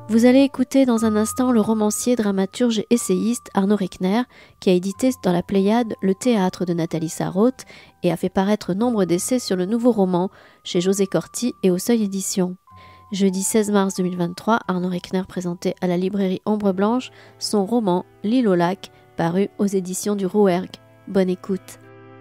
Vous allez écouter dans un instant le romancier, dramaturge et essayiste Arnaud Rechner, qui a édité dans la Pléiade le théâtre de Nathalie Sarraute et a fait paraître nombre d'essais sur le nouveau roman chez José Corti et au Seuil Éditions. Jeudi 16 mars 2023, Arnaud Rechner présentait à la librairie Ombre Blanche son roman L'île au lac, paru aux éditions du Rouergue. Bonne écoute.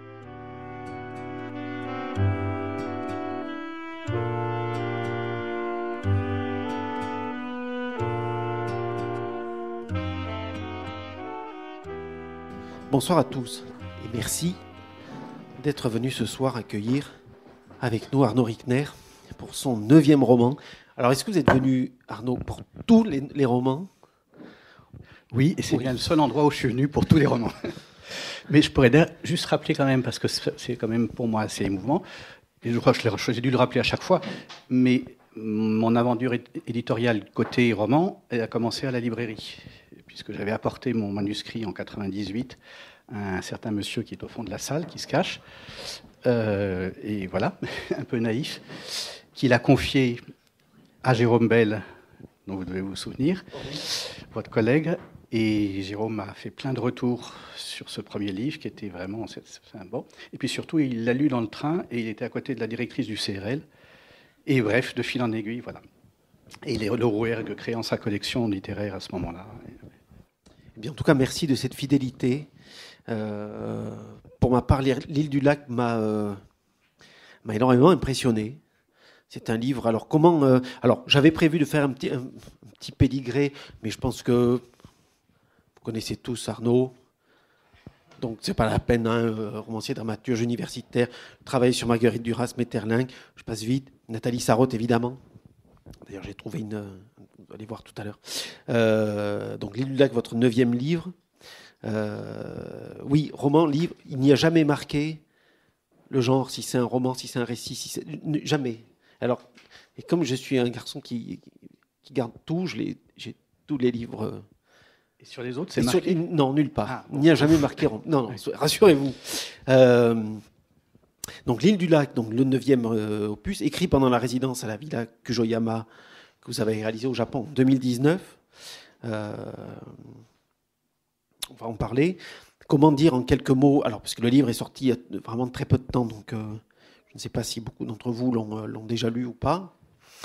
Bonsoir à tous et merci d'être venus ce soir accueillir avec nous Arnaud Rechner pour son 9e roman. Alors, est-ce que vous êtes venu, Arnaud, pour tous les romans ? Oui, et c'est bien le seul endroit où je suis venu pour tous les romans. Mais je pourrais juste rappeler quand même, parce que c'est quand même pour moi assez émouvant, et je crois que j'ai dû le rappeler à chaque fois, mais mon aventure éditoriale côté roman, elle a commencé à la librairie, puisque j'avais apporté mon manuscrit en 98 à un certain monsieur qui est au fond de la salle, qui se cache, et voilà, un peu naïf, qui l'a confié à Jérôme Bel, dont vous devez vous souvenir, votre collègue. Et Jérôme a fait plein de retours sur ce premier livre qui était vraiment bon. Et puis surtout, il l'a lu dans le train et il était à côté de la directrice du CRL. Et bref, de fil en aiguille, voilà. Et le Rouergue créant sa collection littéraire à ce moment-là. Eh bien, en tout cas, merci de cette fidélité. Pour ma part, l'île du lac m'a énormément impressionné. C'est un livre. Alors, j'avais prévu de faire un petit pédigré, mais je pense que vous connaissez tous Arnaud. Donc, c'est pas la peine, romancier, dramaturge universitaire, travailler sur Marguerite Duras, Maeterlinck, je passe vite. Nathalie Sarraute, évidemment. D'ailleurs, j'ai trouvé vous allez voir tout à l'heure. Donc, l'île du lac, votre 9e livre. Oui, roman, livre, il n'y a jamais marqué le genre, si c'est un roman, si c'est un récit, jamais. Alors, et comme je suis un garçon qui garde tout, j'ai tous les livres. Et sur les autres, c'est marqué ? Non, nulle part. Ah, bon. Il n'y a jamais marqué. Non, rassurez-vous. Donc, l'île du lac, donc le 9e opus, écrit pendant la résidence à la Villa Kujoyama, que vous avez réalisé au Japon en 2019. On va en parler. Comment dire en quelques mots, alors parce que le livre est sorti il y a vraiment très peu de temps, donc je ne sais pas si beaucoup d'entre vous l'ont déjà lu ou pas.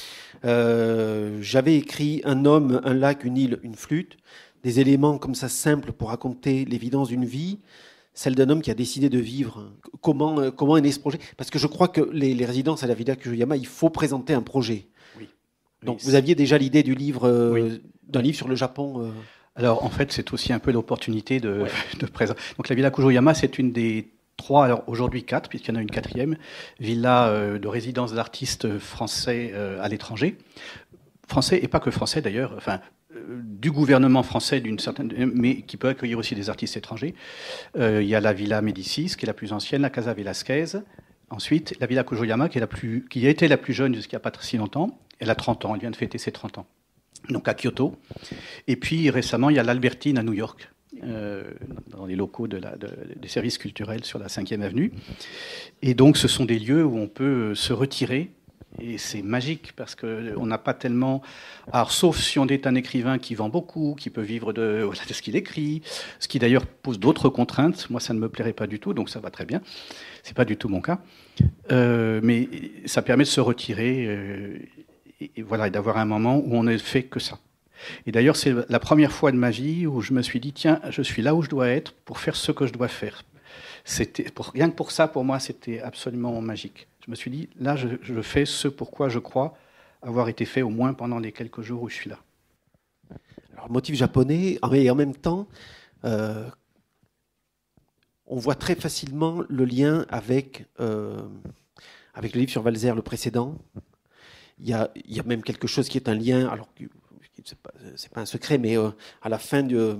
J'avais écrit un homme, un lac, une île, une flûte, des éléments comme ça simples pour raconter l'évidence d'une vie, celle d'un homme qui a décidé de vivre. Comment est né ce projet ? Parce que je crois que les résidences à la Villa Kujoyama, il faut présenter un projet. Oui. Donc vous aviez déjà l'idée du livre, d'un livre sur le Japon Alors, en fait, c'est aussi un peu l'opportunité de présenter. Donc, la Villa Kujoyama, c'est une des 3, alors aujourd'hui 4, puisqu'il y en a une 4e, villa de résidence d'artistes français à l'étranger. Français, et pas que français d'ailleurs, enfin, du gouvernement français, mais qui peut accueillir aussi des artistes étrangers. Il y a la Villa Médicis, qui est la plus ancienne, la Casa Velasquez. Ensuite, la Villa Kujoyama, qui a été la plus jeune jusqu'il n'y a pas si longtemps. Elle a 30 ans, elle vient de fêter ses 30 ans. Donc à Kyoto. Et puis récemment, il y a l'Albertine à New York, dans les locaux des services culturels sur la 5e avenue. Et donc ce sont des lieux où on peut se retirer. Et c'est magique parce qu'on n'a pas tellement... Alors, sauf si on est un écrivain qui vend beaucoup, qui peut vivre de ce qu'il écrit, ce qui d'ailleurs pose d'autres contraintes. Moi, ça ne me plairait pas du tout, donc ça va très bien. C'est pas du tout mon cas. Mais ça permet de se retirer et voilà, et d'avoir un moment où on ne fait que ça. Et d'ailleurs, c'est la première fois de ma vie où je me suis dit, tiens, je suis là où je dois être pour faire ce que je dois faire. Rien que pour ça, pour moi, c'était absolument magique. Je me suis dit, là, je fais ce pourquoi je crois avoir été fait au moins pendant les quelques jours où je suis là. Alors, motif japonais, mais en même temps, on voit très facilement le lien avec le livre sur Walzer, le précédent. Il y a même quelque chose qui est un lien, alors c'est pas un secret, mais à la fin de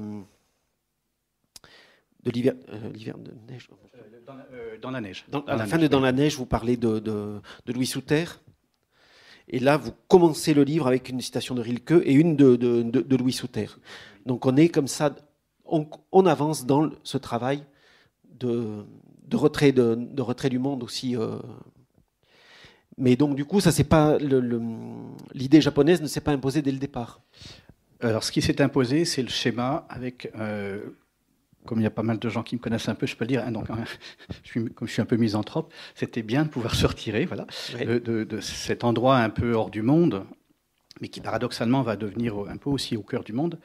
l'hiver de neige. Dans la neige. À la fin de Dans la neige, vous parlez de Louis Souter. Et là, vous commencez le livre avec une citation de Rilke et une de Louis Souter. Donc on est comme ça, on avance dans ce travail de retrait du monde aussi. Mais donc, du coup, ça c'est pas l'idée japonaise ne s'est pas imposée dès le départ. Alors, ce qui s'est imposé, c'est le schéma avec, comme il y a pas mal de gens qui me connaissent un peu, je peux le dire, hein, donc, comme je suis un peu misanthrope, c'était bien de pouvoir se retirer, voilà, ouais, de cet endroit un peu hors du monde, mais qui paradoxalement va devenir un peu aussi au cœur du monde,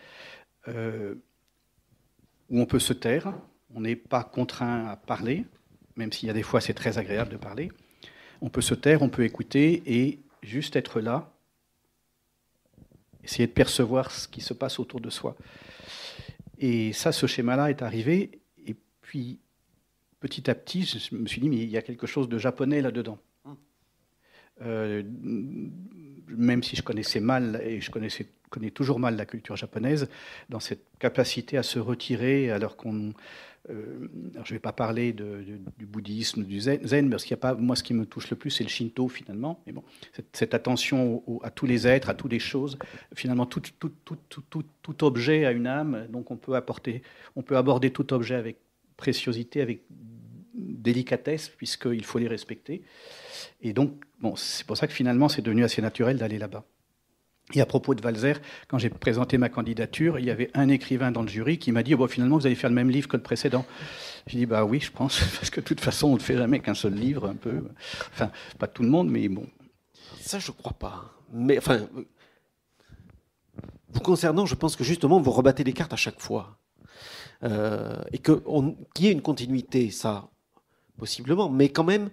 où on peut se taire, on n'est pas contraint à parler, même s'il y a des fois c'est très agréable de parler. On peut se taire, on peut écouter et juste être là, essayer de percevoir ce qui se passe autour de soi. Et ça, ce schéma-là est arrivé, et puis petit à petit, je me suis dit, mais il y a quelque chose de japonais là-dedans. Même si je connaissais mal, et je connais toujours mal la culture japonaise, dans cette capacité à se retirer, alors qu'on... alors je ne vais pas parler du bouddhisme, du zen, parce qu'il y a pas, moi, ce qui me touche le plus, c'est le shinto, finalement. Mais bon, cette attention à tous les êtres, à toutes les choses, finalement, tout objet a une âme, donc on peut aborder tout objet avec préciosité, avec délicatesse, puisqu'il faut les respecter. Et donc, bon, c'est pour ça que finalement, c'est devenu assez naturel d'aller là-bas. Et à propos de Walser, quand j'ai présenté ma candidature, il y avait un écrivain dans le jury qui m'a dit oh, « Finalement, vous allez faire le même livre que le précédent ». J'ai dit « Bah oui, je pense, parce que de toute façon, on ne fait jamais qu'un seul livre, un peu. Enfin, pas tout le monde, mais bon. » Ça, je ne crois pas. Mais enfin, vous concernant, je pense que justement, vous rebattez les cartes à chaque fois. Et qu'il y ait une continuité, ça, possiblement. Mais quand même,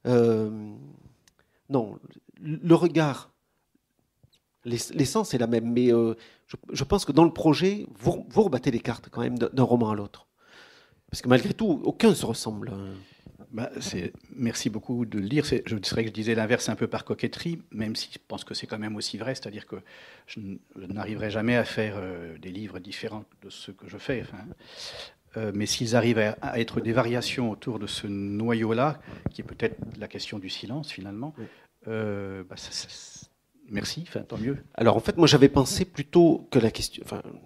non, le regard... L'essence est la même, mais je pense que dans le projet, vous rebattez les cartes quand même d'un roman à l'autre. Parce que malgré tout, aucun ne se ressemble. Bah, merci beaucoup de le dire. Je dirais que je disais l'inverse un peu par coquetterie, même si je pense que c'est quand même aussi vrai. C'est-à-dire que je n'arriverai jamais à faire des livres différents de ceux que je fais. Enfin, mais s'ils arrivent à être des variations autour de ce noyau-là, qui est peut-être la question du silence finalement, oui. Bah, merci, enfin, tant mieux. Alors en fait, moi j'avais pensé plutôt que la question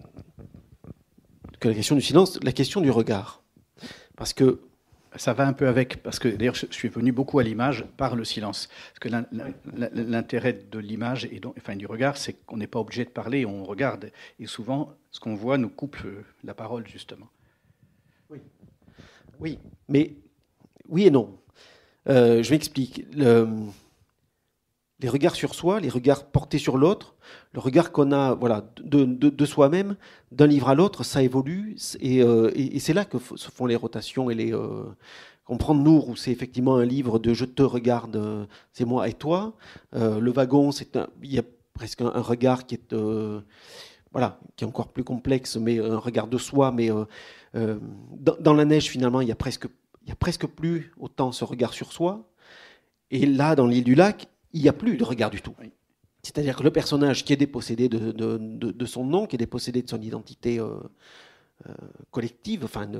du silence, la question du regard. Parce que ça va un peu avec, parce que d'ailleurs je suis venu beaucoup à l'image par le silence. Parce que l'intérêt de l'image et donc, enfin, du regard, c'est qu'on n'est pas obligé de parler, on regarde. Et souvent, ce qu'on voit nous coupe la parole, justement. Oui, mais oui et non. Je m'explique. Les regards sur soi, les regards portés sur l'autre, le regard qu'on a voilà, de soi-même, d'un livre à l'autre, ça évolue. Et c'est là que se font les rotations et les... On prend Nour, où c'est effectivement un livre de « je te regarde, c'est moi et toi ». Le wagon, il y a presque un regard qui est, qui est encore plus complexe, mais un regard de soi. Mais dans la neige, finalement, il y a presque plus autant ce regard sur soi. Et là, dans l'île du lac, il n'y a plus de regard du tout. Oui. C'est-à-dire que le personnage qui est dépossédé de son nom, qui est dépossédé de son identité collective, enfin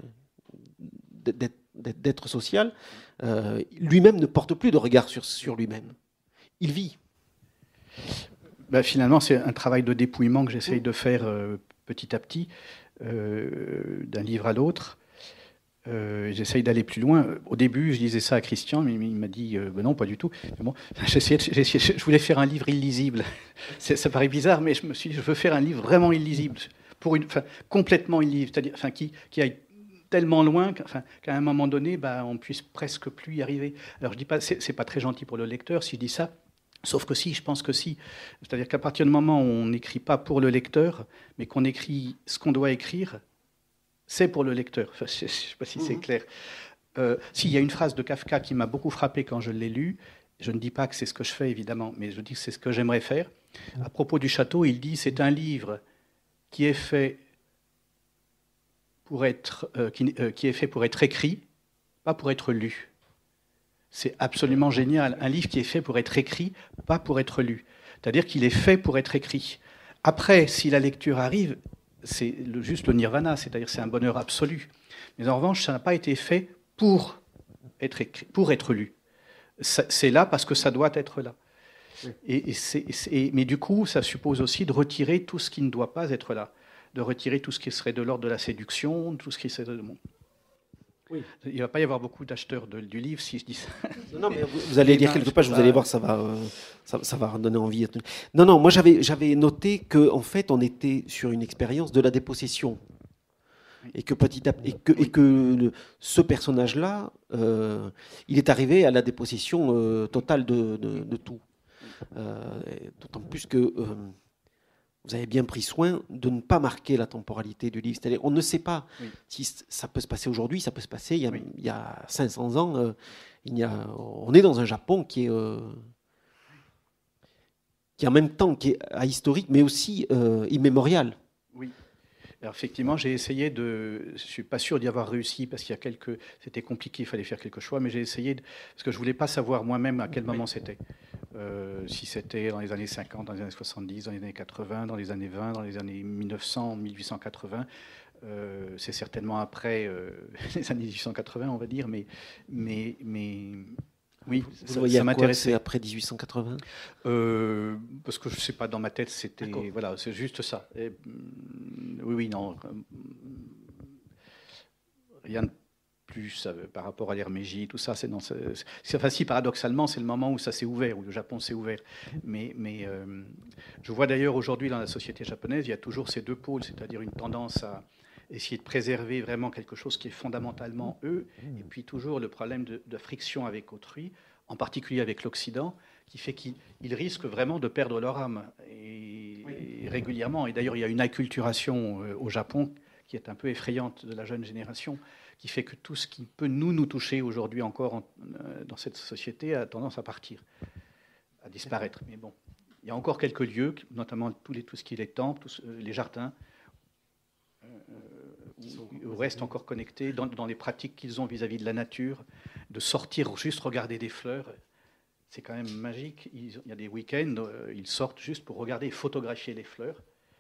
d'être social, lui-même ne porte plus de regard sur lui-même. Il vit. Ben, finalement, c'est un travail de dépouillement que j'essaye de faire petit à petit, d'un livre à l'autre. J'essaye d'aller plus loin. Au début, je disais ça à Christian, mais il m'a dit ben non, pas du tout. Mais bon, je voulais faire un livre illisible. Ça paraît bizarre, mais je me suis dit, je veux faire un livre vraiment illisible, complètement illisible, c'est-à-dire qui aille tellement loin qu'à un moment donné, on puisse presque plus y arriver. Alors je dis pas, c'est pas très gentil pour le lecteur si je dis ça. Sauf que si, je pense que si. C'est-à-dire qu'à partir du moment où on n'écrit pas pour le lecteur, mais qu'on écrit ce qu'on doit écrire, c'est pour le lecteur. Enfin, je ne sais pas si c'est clair. S'il y a une phrase de Kafka qui m'a beaucoup frappé quand je l'ai lue, je ne dis pas que c'est ce que je fais, évidemment, mais je dis que c'est ce que j'aimerais faire. À propos du château, il dit « c'est un livre qui est fait pour être, qui est fait pour être écrit, pas pour être lu ». C'est absolument génial. Un livre qui est fait pour être écrit, pas pour être lu. C'est-à-dire qu'il est fait pour être écrit. Après, si la lecture arrive, c'est juste le nirvana, c'est-à-dire c'est un bonheur absolu. Mais en revanche, ça n'a pas été fait pour être écrit, pour être lu. C'est là parce que ça doit être là. Mais du coup, ça suppose aussi de retirer tout ce qui ne doit pas être là, de retirer tout ce qui serait de l'ordre de la séduction, tout ce qui serait de... Oui. Il ne va pas y avoir beaucoup d'acheteurs du livre si je dis ça. Non, mais vous allez lire quelques pages, vous allez voir, ça va donner envie. Non, moi j'avais noté qu'en fait, on était sur une expérience de la dépossession. Et que petit à petit, ce personnage-là, il est arrivé à la dépossession totale de tout. D'autant plus que vous avez bien pris soin de ne pas marquer la temporalité du livre. C'est-à-dire, on ne sait pas si ça peut se passer aujourd'hui, ça peut se passer il y a 500 ans. On est dans un Japon qui est en même temps qui est ahistorique, mais aussi immémorial. Oui. Alors effectivement, j'ai essayé je ne suis pas sûr d'y avoir réussi parce c'était compliqué, il fallait faire quelques choix, mais j'ai essayé, parce que je ne voulais pas savoir moi-même à quel moment c'était. Si c'était dans les années 50, dans les années 70, dans les années 80, dans les années 20, dans les années 1900, 1880. C'est certainement après les années 1880, on va dire, mais oui, ça m'intéressait. Après 1880 parce que je ne sais pas, dans ma tête, c'était... Voilà, c'est juste ça. Oui, non. Rien de plus par rapport à l'Hermégie, tout ça. Si paradoxalement, c'est le moment où ça s'est ouvert, où le Japon s'est ouvert. Mais je vois d'ailleurs aujourd'hui dans la société japonaise, il y a toujours ces deux pôles, c'est-à-dire une tendance à essayer de préserver vraiment quelque chose qui est fondamentalement eux, et puis toujours le problème de friction avec autrui, en particulier avec l'Occident, qui fait qu'ils risquent vraiment de perdre leur âme, et régulièrement. Et d'ailleurs, il y a une acculturation au Japon qui est un peu effrayante de la jeune génération, qui fait que tout ce qui peut nous toucher aujourd'hui encore dans cette société a tendance à partir, à disparaître. Mais bon, il y a encore quelques lieux, notamment tout ce qui est les temples, les jardins, où restent encore connectés dans les pratiques qu'ils ont vis-à-vis de la nature, de sortir juste regarder des fleurs. C'est quand même magique. Il y a des week-ends, ils sortent juste pour regarder et photographier les fleurs.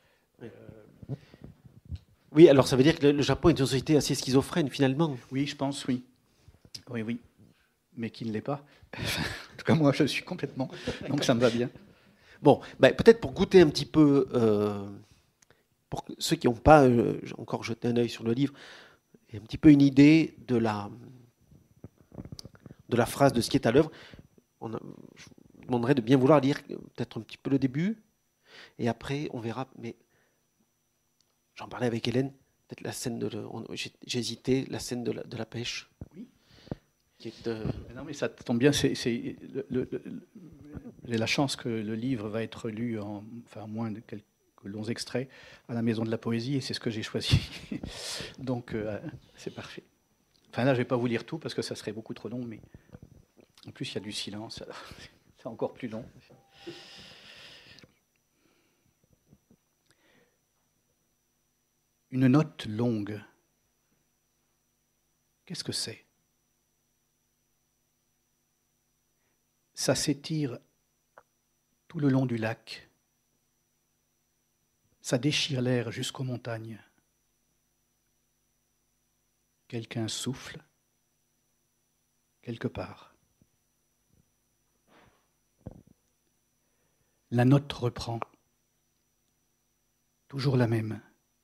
Oui, alors ça veut dire que le Japon est une société assez schizophrène finalement. Oui, je pense, oui. Oui. Mais qui ne l'est pas. En tout cas, moi, je suis complètement. Donc ça me va bien. Bon, peut-être pour goûter un petit peu, pour ceux qui n'ont pas encore jeté un œil sur le livre, et un petit peu une idée de la phrase, de ce qui est à l'œuvre, je vous demanderais de bien vouloir lire peut-être un petit peu le début, et après on verra. Mais j'en parlais avec Hélène, peut-être la scène j'ai hésité, la scène de la pêche. Oui. Qui est, non, mais ça tombe bien. J'ai la chance que le livre va être lu en moins de quelques longs extraits à la Maison de la Poésie, et c'est ce que j'ai choisi. Donc c'est parfait. Enfin là, je ne vais pas vous lire tout parce que ça serait beaucoup trop long, mais en plus il y a du silence, alors c'est encore plus long. Une note longue. Qu'est-ce que c'est ? Ça s'étire tout le long du lac. Ça déchire l'air jusqu'aux montagnes. Quelqu'un souffle quelque part. La note reprend. Toujours la même.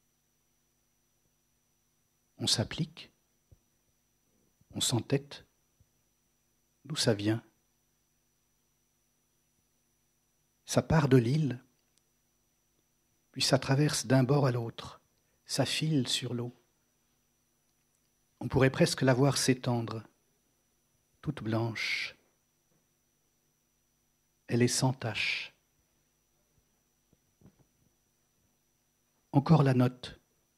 On s'applique. On s'entête. D'où ça vient ? Ça part de l'île, puis ça traverse d'un bord à l'autre, ça file sur l'eau. On pourrait presque la voir s'étendre, toute blanche. Elle est sans tache. Encore la note.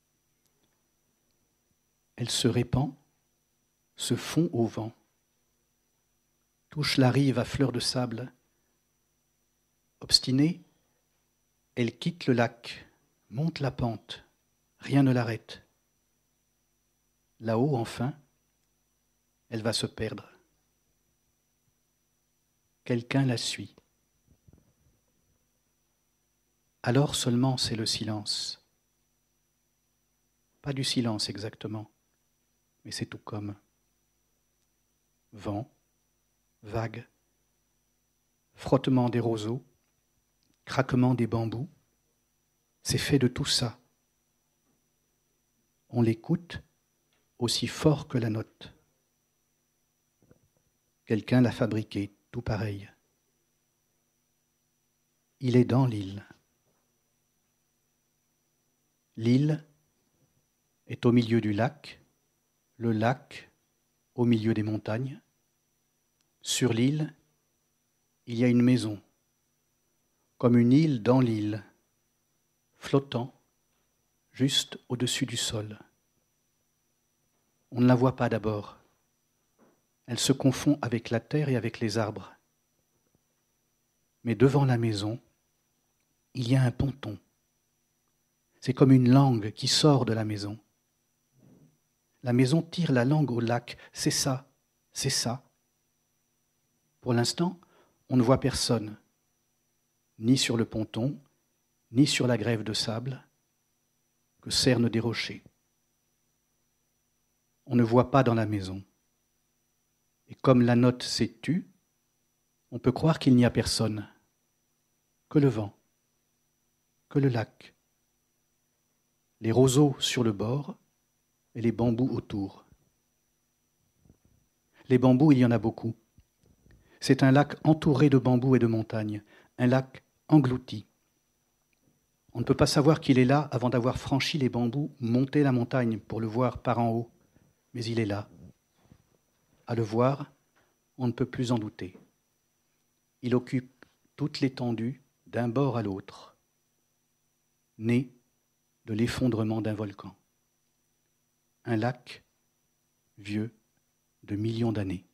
Elle se répand, se fond au vent, touche la rive à fleur de sable. Obstinée, elle quitte le lac, monte la pente, rien ne l'arrête. Là-haut, enfin, elle va se perdre. Quelqu'un la suit. Alors seulement c'est le silence. Pas du silence exactement, mais c'est tout comme. Vent, vague, frottement des roseaux, craquement des bambous, c'est fait de tout ça. On l'écoute aussi fort que la note. Quelqu'un l'a fabriqué, tout pareil. Il est dans l'île. L'île est au milieu du lac, le lac au milieu des montagnes. Sur l'île, il y a une maison, comme une île dans l'île, flottant, juste au-dessus du sol. On ne la voit pas d'abord. Elle se confond avec la terre et avec les arbres. Mais devant la maison, il y a un ponton. C'est comme une langue qui sort de la maison. La maison tire la langue au lac. C'est ça, c'est ça. Pour l'instant, on ne voit personne, ni sur le ponton, ni sur la grève de sable que cernent des rochers. On ne voit pas dans la maison. Et comme la note s'est tue, on peut croire qu'il n'y a personne, que le vent, que le lac, les roseaux sur le bord et les bambous autour. Les bambous, il y en a beaucoup. C'est un lac entouré de bambous et de montagnes, un lac englouti. On ne peut pas savoir qu'il est là avant d'avoir franchi les bambous, monté la montagne pour le voir par en haut. Mais il est là. À le voir, on ne peut plus en douter. Il occupe toute l'étendue d'un bord à l'autre, né de l'effondrement d'un volcan. Un lac vieux de millions d'années.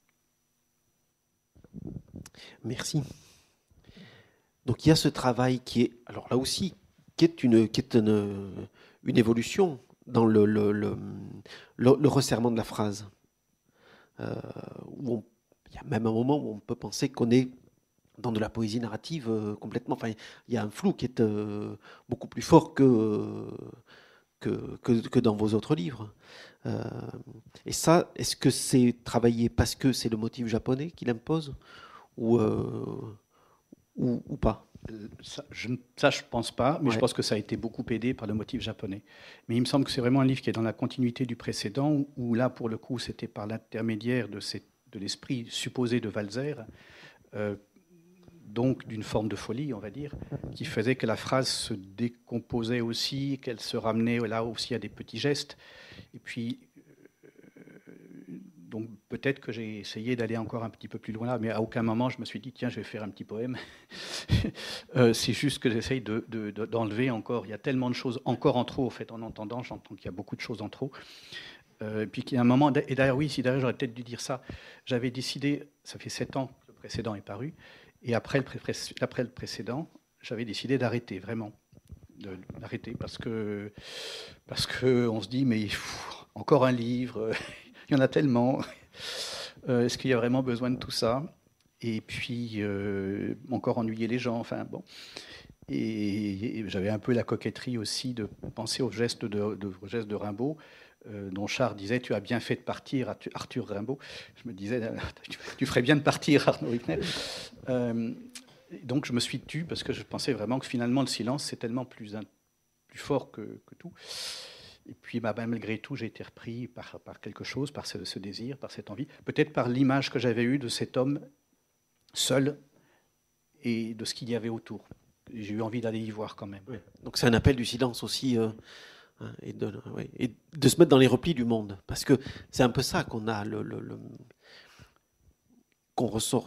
Merci. Donc il y a ce travail qui est, alors là aussi, qui est une évolution dans le resserrement de la phrase. Il y a même un moment où on peut penser qu'on est dans de la poésie narrative complètement. Enfin, il y a un flou qui est beaucoup plus fort que dans vos autres livres. Et ça, est-ce que c'est travaillé parce que c'est le motif japonais qui l'impose ou pas? Ça, je pense pas, mais ouais. Je pense que ça a été beaucoup aidé par le motif japonais. Mais il me semble que c'est vraiment un livre qui est dans la continuité du précédent, où là, pour le coup, c'était par l'intermédiaire de l'esprit supposé de Walser, donc d'une forme de folie, on va dire, qui faisait que la phrase se décomposait aussi, qu'elle se ramenait là aussi à des petits gestes. Et puis, donc peut-être que j'ai essayé d'aller encore un petit peu plus loin là, mais à aucun moment je me suis dit, tiens, je vais faire un petit poème. C'est juste que j'essaye d'enlever encore. Il y a tellement de choses encore en trop, en fait, en entendant, j'entends qu'il y a beaucoup de choses en trop. Et puis qu'il y a un moment, et d'ailleurs, oui, si d'ailleurs j'aurais peut-être dû dire ça, j'avais décidé, ça fait 7 ans que le précédent est paru, et après le précédent, j'avais décidé d'arrêter, vraiment. D'arrêter, parce que on se dit, mais encore un livre, il y en a tellement. Est-ce qu'il y a vraiment besoin de tout ça? Et puis, encore ennuyer les gens, enfin bon. Et j'avais un peu la coquetterie aussi de penser au geste de Rimbaud, dont Charles disait « Tu as bien fait de partir, Arthur Rimbaud ». Je me disais « Tu ferais bien de partir, Arnaud Wickner ». Donc je me suis tu parce que je pensais vraiment que finalement le silence c'est tellement plus fort que tout. Et puis malgré tout j'ai été repris par quelque chose, par ce désir, par cette envie, peut-être par l'image que j'avais eue de cet homme seul et de ce qu'il y avait autour. J'ai eu envie d'aller y voir quand même. Oui. Donc c'est un appel du silence aussi et de se mettre dans les replis du monde, parce que c'est un peu ça qu'on a qu'on ressent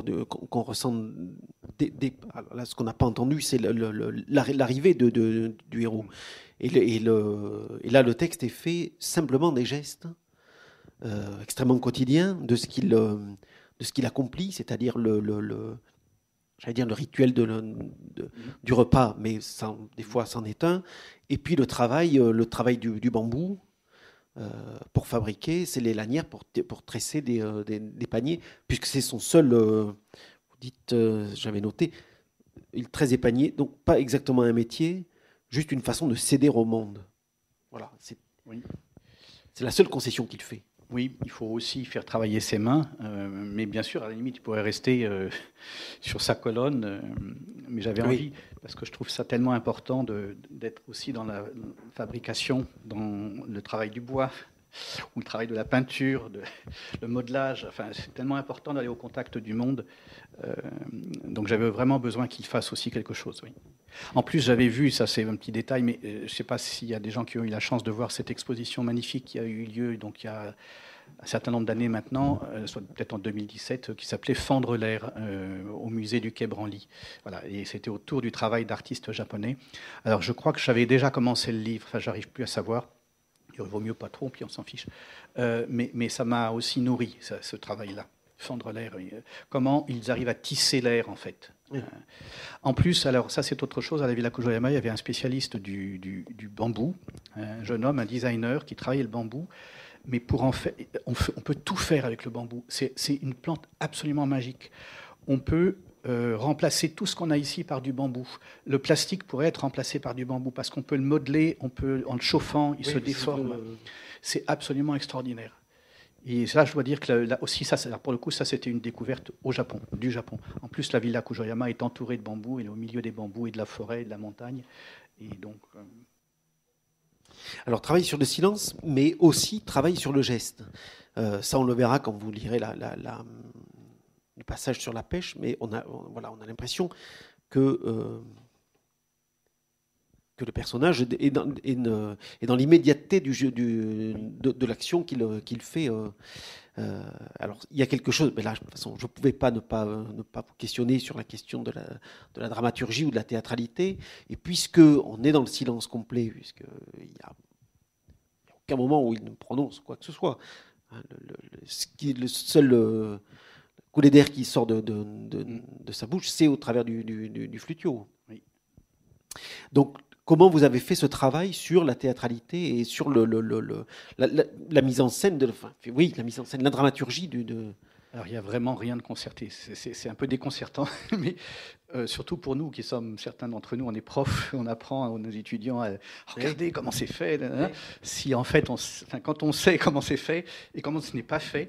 là, ce qu'on n'a pas entendu, c'est l'arrivée du héros. Et là, le texte est fait simplement des gestes extrêmement quotidiens de ce qu'il accomplit, c'est-à-dire j'allais dire le rituel du repas, mais des fois, c'en est un. Et puis le travail du bambou, pour fabriquer, c'est les lanières pour tresser des paniers, puisque c'est son seul, vous dites, j'avais noté, il tresse des paniers, donc pas exactement un métier, juste une façon de céder au monde. Voilà, c'est la seule concession qu'il fait. Oui, il faut aussi faire travailler ses mains, mais bien sûr, à la limite, il pourrait rester sur sa colonne, mais j'avais envie, parce que je trouve ça tellement important d'être aussi dans la fabrication, dans le travail du bois, ou le travail de la peinture, le modelage. Enfin, c'est tellement important d'aller au contact du monde. Donc j'avais vraiment besoin qu'il fasse aussi quelque chose. Oui. En plus, j'avais vu, ça c'est un petit détail, mais je ne sais pas s'il y a des gens qui ont eu la chance de voir cette exposition magnifique qui a eu lieu donc il y a un certain nombre d'années maintenant, soit peut-être en 2017, qui s'appelait Fendre l'air au musée du Quai Branly. Voilà, et c'était autour du travail d'artistes japonais. Alors je crois que j'avais déjà commencé le livre, enfin j'arrive plus à savoir. Il vaut mieux pas trop, puis on s'en fiche. Mais ça m'a aussi nourri, ce travail-là. Fendre l'air, comment ils arrivent à tisser l'air, en fait. Oui. En plus, alors ça c'est autre chose, à la Villa Kujoyama, il y avait un spécialiste du bambou, un jeune homme, un designer qui travaillait le bambou, mais pour en faire, on peut tout faire avec le bambou. C'est une plante absolument magique. On peut remplacer tout ce qu'on a ici par du bambou. Le plastique pourrait être remplacé par du bambou parce qu'on peut le modeler, en le chauffant, il se déforme. C'est absolument extraordinaire. Et ça, je dois dire que là aussi, ça, pour le coup, ça c'était une découverte du Japon. En plus, la Villa Kujoyama est entourée de bambous, elle est au milieu des bambous et de la forêt, et de la montagne. Et donc, alors, travail sur le silence, mais aussi travail sur le geste. Ça, on le verra quand vous lirez le passage sur la pêche, mais on a l'impression que le personnage est dans l'immédiateté de l'action qu'il fait. Alors, il y a quelque chose, mais là, de toute façon, je ne pouvais pas ne pas vous questionner sur la question de la dramaturgie ou de la théâtralité, et puisqu'on est dans le silence complet, puisqu'il n'y a aucun moment où il ne prononce quoi que ce soit, le seul coulée d'air qui sort de sa bouche, c'est au travers du flutio. Oui. Donc, comment vous avez fait ce travail sur la théâtralité et sur la mise en scène la mise en scène, la dramaturgie Alors, il n'y a vraiment rien de concerté. C'est un peu déconcertant, mais surtout pour nous qui sommes, certains d'entre nous, on est profs, on apprend à nos étudiants à regarder comment c'est fait. Là. Si en fait, quand on sait comment c'est fait et comment ce n'est pas fait,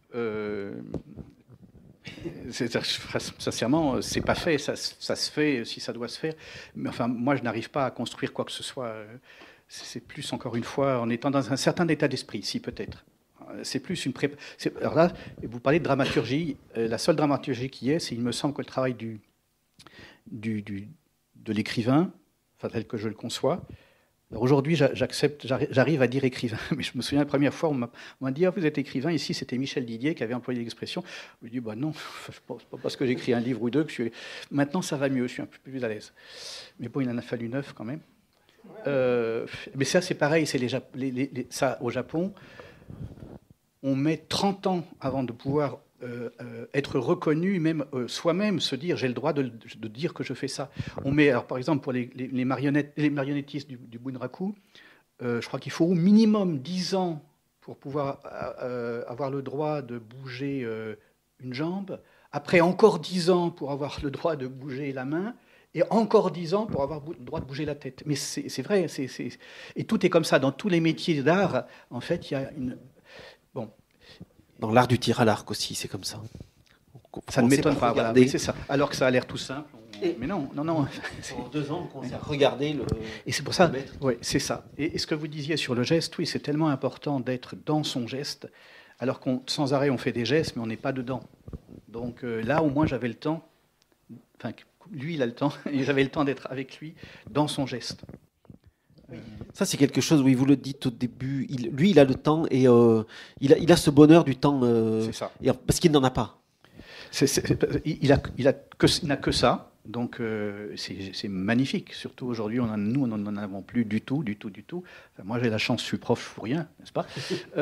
sincèrement, c'est pas fait, ça se fait si ça doit se faire. Mais enfin, moi, je n'arrive pas à construire quoi que ce soit. C'est plus, encore une fois, en étant dans un certain état d'esprit, si peut-être. C'est plus une prépa. Alors là, vous parlez de dramaturgie. La seule dramaturgie qui est, c'est, il me semble, que le travail de l'écrivain, enfin, tel que je le conçois. Alors aujourd'hui, j'arrive à dire écrivain, mais je me souviens la première fois, on m'a dit vous êtes écrivain. Ici, c'était Michel Didier qui avait employé l'expression. Je lui ai dit non, c'est pas parce que j'écris un livre ou deux que je suis. Maintenant, ça va mieux, je suis un peu plus à l'aise. Mais bon, il en a fallu 9 quand même. Mais ça, c'est pareil, c'est ça au Japon. On met 30 ans avant de pouvoir être reconnu, même soi-même, se dire j'ai le droit de dire que je fais ça. On met, alors, par exemple, pour les marionnettistes du bunraku, je crois qu'il faut au minimum 10 ans pour pouvoir avoir le droit de bouger une jambe. Après, encore 10 ans pour avoir le droit de bouger la main. Et encore 10 ans pour avoir le droit de bouger la tête. Mais c'est vrai. Et tout est comme ça. Dans tous les métiers d'art, en fait, il y a une... Bon. Dans l'art du tir à l'arc aussi, c'est comme ça. Ça ne m'étonne pas. Voilà, oui, c'est ça. Alors que ça a l'air tout simple. Mais non. En 2 ans, on commence à regarder le... Et c'est pour ça, oui, c'est ça. Et ce que vous disiez sur le geste, oui, c'est tellement important d'être dans son geste, alors qu'on sans arrêt, on fait des gestes, mais on n'est pas dedans. Donc là, au moins, j'avais le temps... Enfin, lui, il a le temps, et j'avais le temps d'être avec lui dans son geste. Ça, c'est quelque chose, oui, vous le dites au début, lui, il a le temps, et il a ce bonheur du temps, c'est ça. Parce qu'il n'en a pas. Il n'a que ça, donc c'est magnifique. Surtout aujourd'hui, nous, on n'en avons plus du tout. Enfin, moi, j'ai la chance, je suis prof, je ne fous rien, n'est-ce pas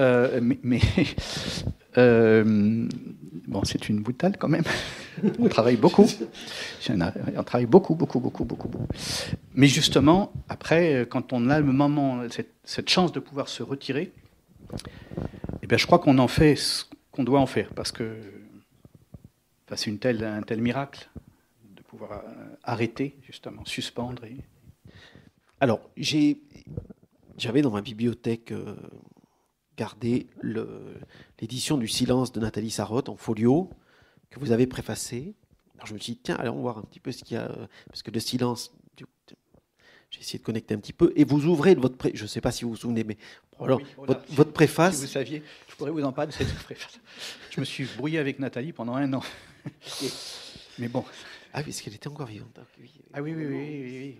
bon, c'est une boutade quand même. On travaille beaucoup. On travaille beaucoup. Mais justement, après, quand on a le moment, cette chance de pouvoir se retirer, eh bien, je crois qu'on en fait ce qu'on doit en faire, parce que c'est un tel miracle de pouvoir arrêter, justement, suspendre. Alors, j'avais dans ma bibliothèque gardé l'édition du Silence de Nathalie Sarraute en folio, que vous avez préfacé. Alors je me suis dit, tiens, allons voir un petit peu ce qu'il y a, parce que le silence, J'ai essayé de connecter un petit peu. Et vous ouvrez je ne sais pas si vous vous souvenez, mais alors, votre préface. Si vous saviez, je pourrais vous en parler de cette préface. Je me suis brouillé avec Nathalie pendant 1 an. Mais bon. Ah oui, parce qu'elle était encore vivante. Ah oui.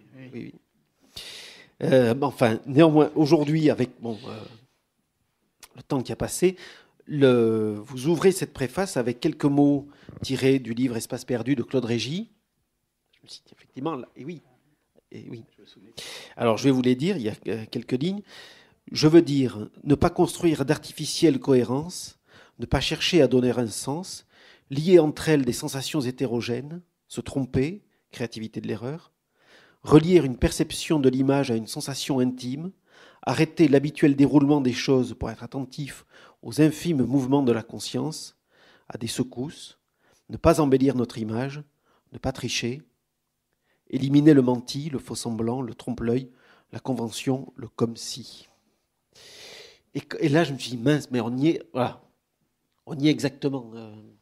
Enfin, néanmoins, aujourd'hui, avec le temps qui a passé, vous ouvrez cette préface avec quelques mots tirés du livre Espace perdu de Claude Régis. Je me suis dit, effectivement, là, et oui. Alors, je vais vous les dire, il y a quelques lignes. Je veux dire, ne pas construire d'artificielle cohérence, ne pas chercher à donner un sens, lier entre elles des sensations hétérogènes, se tromper, créativité de l'erreur, relier une perception de l'image à une sensation intime, arrêter l'habituel déroulement des choses pour être attentif aux infimes mouvements de la conscience, à des secousses, ne pas embellir notre image, ne pas tricher, éliminer le menti, le faux-semblant, le trompe-l'œil, la convention, le comme-si. Et là, je me suis dit, mince, mais on y est, voilà, on y est exactement.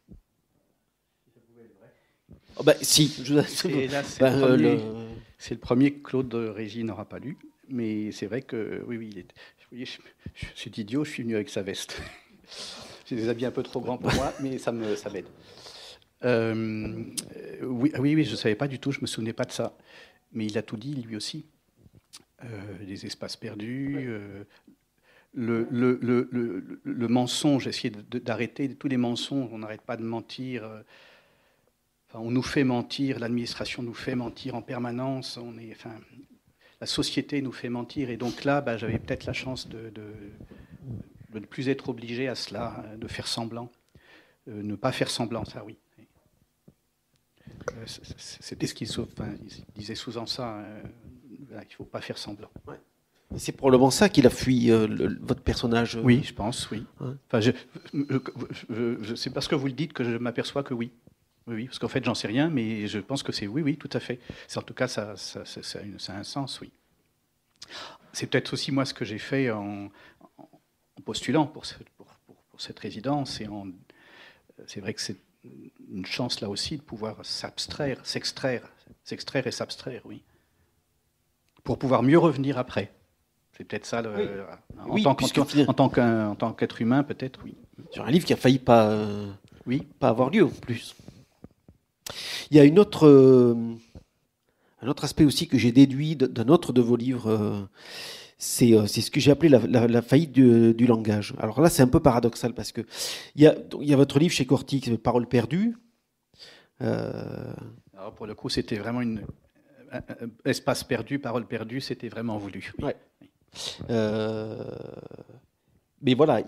Oh ben, si. Et là, c'est le premier que Claude Régis n'aura pas lu, mais c'est vrai que, oui, je suis idiot, je suis venu avec sa veste. J'ai des habits un peu trop grands pour moi, mais ça m'aide. Oui, je ne savais pas du tout, je ne me souvenais pas de ça. Mais il a tout dit, lui aussi. Les espaces perdus, le mensonge, essayer d'arrêter tous les mensonges, on n'arrête pas de mentir. Enfin, on nous fait mentir, l'administration nous fait mentir en permanence, la société nous fait mentir. Et donc là, j'avais peut-être la chance de ne plus être obligé à cela, de faire semblant. Ne pas faire semblant, ça oui. C'était ce qu'il disait souvent ça, qu'il ne faut pas faire semblant. Ouais. Et c'est probablement ça qu'il a fui votre personnage. Oui, je pense, oui. Ouais. Enfin, c'est parce que vous le dites que je m'aperçois que oui. Oui, parce qu'en fait, j'en sais rien, mais je pense que c'est oui, tout à fait. En tout cas, ça a un sens, oui. C'est peut-être aussi moi ce que j'ai fait en postulant pour cette résidence. C'est vrai que c'est une chance là aussi de pouvoir s'extraire et s'abstraire, oui. Pour pouvoir mieux revenir après. C'est peut-être ça, en tant qu'être humain, peut-être, oui. Sur un livre qui a failli pas avoir lieu, en plus. Il y a un autre aspect aussi que j'ai déduit d'un autre de vos livres, c'est ce que j'ai appelé la faillite du langage. Alors là, c'est un peu paradoxal parce que il y a votre livre chez Corti qui s'appelle Paroles perdues. Alors pour le coup, c'était vraiment un espace perdu, paroles perdues, c'était vraiment voulu. Oui. Ouais. Mais voilà,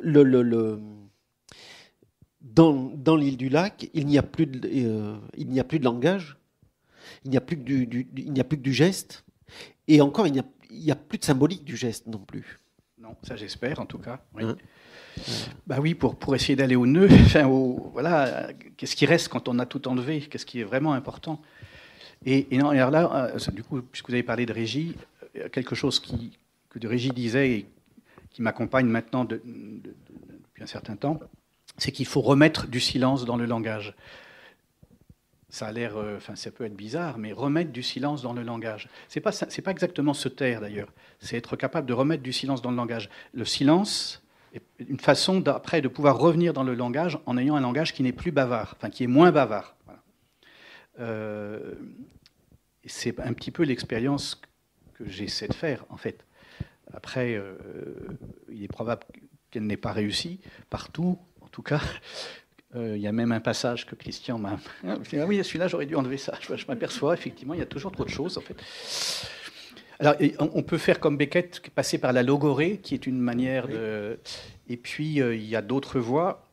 dans l'île du Lac, il n'y a plus de langage, il n'y a plus que du geste, et encore, il n'y a plus de symbolique du geste non plus. Non, ça j'espère en tout cas. Oui. Hein Oui, pour essayer d'aller au nœud, voilà, qu'est-ce qui reste quand on a tout enlevé? Qu'est-ce qui est vraiment important? Et alors là, du coup, puisque vous avez parlé de Régis, quelque chose que de Régis disait et qui m'accompagne maintenant depuis un certain temps, c'est qu'il faut remettre du silence dans le langage. Ça a l'air, ça peut être bizarre, mais remettre du silence dans le langage. C'est pas exactement se taire d'ailleurs. C'est être capable de remettre du silence dans le langage. Le silence est une façon après de pouvoir revenir dans le langage en ayant un langage qui n'est plus bavard, qui est moins bavard. Voilà. C'est un petit peu l'expérience que j'essaie de faire en fait. Après, il est probable qu'elle n'ait pas réussi partout. En tout cas, il y a même un passage que Christian m'a... Ah oui, celui-là, j'aurais dû enlever ça. Je m'aperçois, effectivement, il y a toujours trop de choses, en fait. Alors, on peut faire comme Beckett, passer par la logorée, qui est une manière de... Et puis, il y a d'autres voies,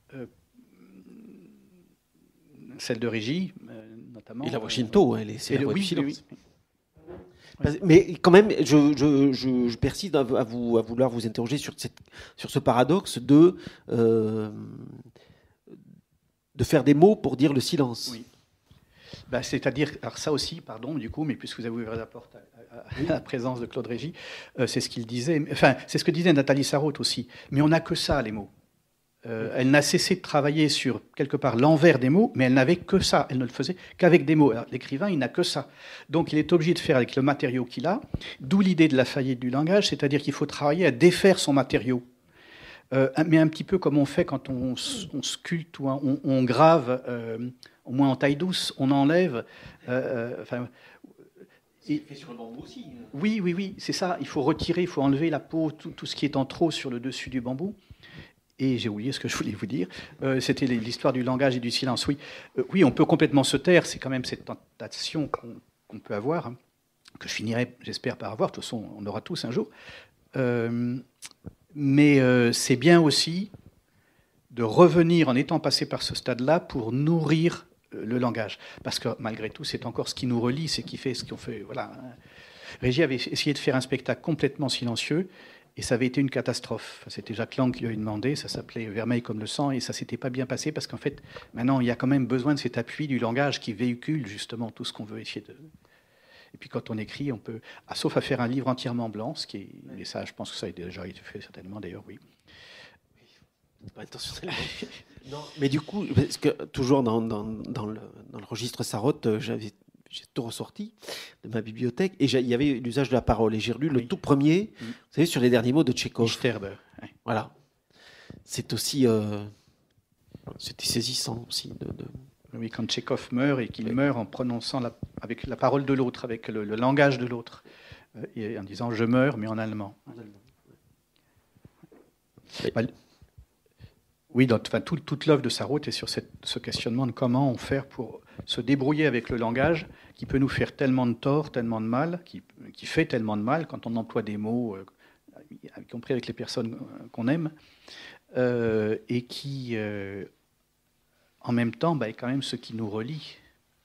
celle de Régis, notamment. Et la voix Shinto, c'est la voix du silence. Oui. Mais quand même, je persiste à vouloir vous interroger sur ce paradoxe de faire des mots pour dire le silence. Oui. C'est-à-dire, alors ça aussi, pardon, du coup, mais puisque vous avez ouvert la porte à la présence de Claude Régis, c'est ce qu'il disait, c'est ce que disait Nathalie Sarraute aussi. Mais on n'a que ça, les mots. Elle n'a cessé de travailler sur, quelque part, l'envers des mots, mais elle n'avait que ça. Elle ne le faisait qu'avec des mots. Alors, l'écrivain, il n'a que ça. Donc, il est obligé de faire avec le matériau qu'il a, d'où l'idée de la faillite du langage, c'est-à-dire qu'il faut travailler à défaire son matériau. Mais un petit peu comme on fait quand on sculpte ou on grave, au moins en taille douce, on enlève... C'est fait sur le bambou aussi. Oui, c'est ça. Il faut retirer, il faut enlever la peau, tout ce qui est en trop sur le dessus du bambou. Et j'ai oublié ce que je voulais vous dire. C'était l'histoire du langage et du silence. Oui, on peut complètement se taire. C'est quand même cette tentation qu'on peut avoir, hein, que je finirai, j'espère, par avoir. De toute façon, on aura tous un jour. Mais c'est bien aussi de revenir en étant passé par ce stade-là pour nourrir le langage. Parce que malgré tout, c'est encore ce qui nous relie, c'est qui fait ce qu'on fait. Voilà. Régis avait essayé de faire un spectacle complètement silencieux. Et ça avait été une catastrophe. C'était Jacques Lang qui lui avait demandé, ça s'appelait Vermeil comme le sang, et ça ne s'était pas bien passé, parce qu'en fait, maintenant, il y a quand même besoin de cet appui du langage qui véhicule justement tout ce qu'on veut essayer de... Et puis quand on écrit, on peut... sauf à faire un livre entièrement blanc, ce qui est... Et ça, je pense que ça a déjà été fait certainement, d'ailleurs, oui. Pas intentionnellement. Non, mais du coup, parce que toujours dans le registre Sarraute, j'ai tout ressorti de ma bibliothèque, et il y avait l'usage de la parole. Et j'ai relu le tout premier, vous savez, sur les derniers mots de Tchekhov. Oui. Voilà. C'est aussi... c'était saisissant aussi. Oui, quand Tchekhov meurt, et qu'il meurt en prononçant avec la parole de l'autre, avec le langage de l'autre, et en disant « je meurs », mais en allemand. Oui, toute l'œuvre de Sarraute est sur ce questionnement de comment on fait pour se débrouiller avec le langage qui peut nous faire tellement de tort, tellement de mal, qui fait tellement de mal quand on emploie des mots, y compris avec les personnes qu'on aime, et qui, en même temps, est quand même ce qui nous relie.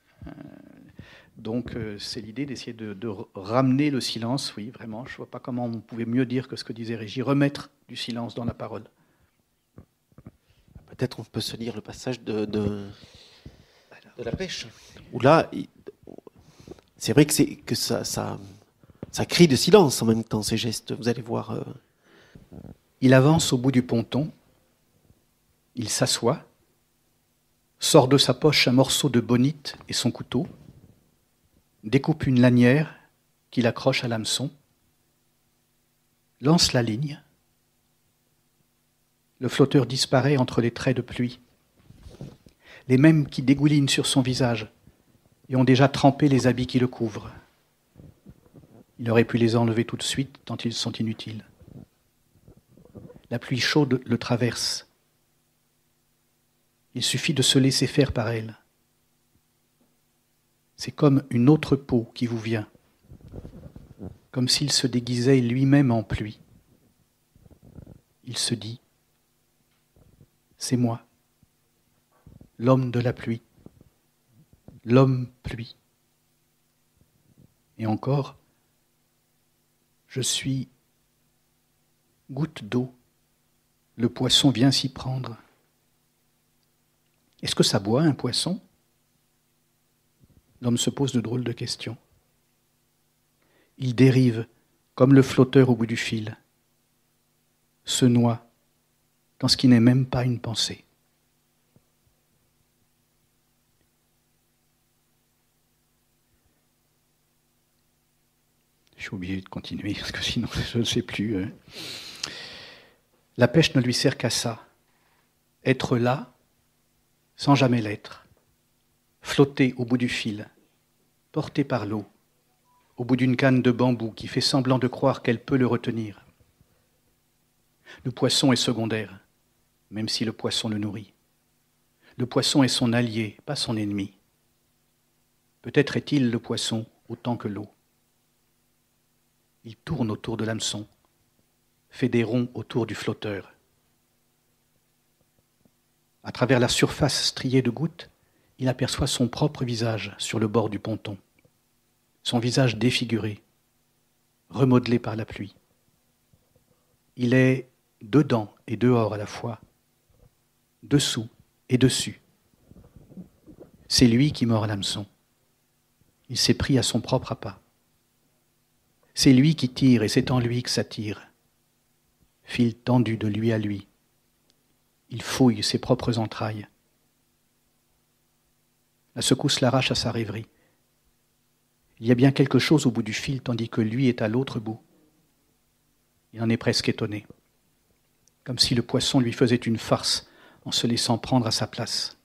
Donc, c'est l'idée d'essayer de ramener le silence, oui, vraiment. Je ne vois pas comment on pouvait mieux dire que ce que disait Régis, remettre du silence dans la parole. Peut-être on peut se lire le passage de la pêche. Où là, c'est vrai que ça crie de silence en même temps, ces gestes. Vous allez voir. Il avance au bout du ponton. Il s'assoit, sort de sa poche un morceau de bonite et son couteau, découpe une lanière qu'il accroche à l'hameçon, lance la ligne. Le flotteur disparaît entre les traits de pluie, les mêmes qui dégoulinent sur son visage et ont déjà trempé les habits qui le couvrent. Il aurait pu les enlever tout de suite, tant ils sont inutiles. La pluie chaude le traverse. Il suffit de se laisser faire par elle. C'est comme une autre peau qui vous vient, comme s'il se déguisait lui-même en pluie. Il se dit: c'est moi, l'homme de la pluie, l'homme pluie. Et encore, je suis goutte d'eau, le poisson vient s'y prendre. Est-ce que ça boit, un poisson ? L'homme se pose de drôles de questions. Il dérive, comme le flotteur au bout du fil, se noie dans ce qui n'est même pas une pensée. Je suis obligé de continuer, parce que sinon je ne sais plus. La pêche ne lui sert qu'à ça. Être là, sans jamais l'être. Flotter au bout du fil, porté par l'eau, au bout d'une canne de bambou qui fait semblant de croire qu'elle peut le retenir. Le poisson est secondaire, même si le poisson le nourrit. Le poisson est son allié, pas son ennemi. Peut-être est-il le poisson autant que l'eau. Il tourne autour de l'hameçon, fait des ronds autour du flotteur. À travers la surface striée de gouttes, il aperçoit son propre visage sur le bord du ponton. Son visage défiguré, remodelé par la pluie. Il est dedans et dehors à la fois, dessous et dessus. C'est lui qui mord l'hameçon. Il s'est pris à son propre appât. C'est lui qui tire et c'est en lui que ça tire. Fil tendu de lui à lui. Il fouille ses propres entrailles. La secousse l'arrache à sa rêverie. Il y a bien quelque chose au bout du fil, tandis que lui est à l'autre bout. Il en est presque étonné, comme si le poisson lui faisait une farce en se laissant prendre à sa place.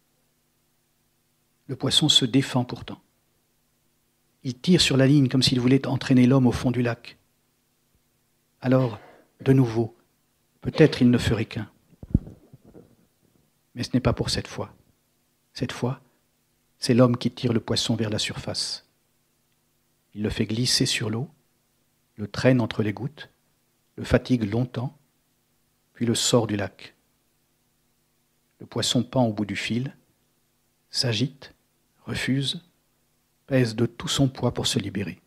Le poisson se défend pourtant. Il tire sur la ligne comme s'il voulait entraîner l'homme au fond du lac. Alors, de nouveau, peut-être il ne ferait qu'un. Mais ce n'est pas pour cette fois. Cette fois, c'est l'homme qui tire le poisson vers la surface. Il le fait glisser sur l'eau, le traîne entre les gouttes, le fatigue longtemps, puis le sort du lac. Le poisson pend au bout du fil, s'agite, refuse, pèse de tout son poids pour se libérer.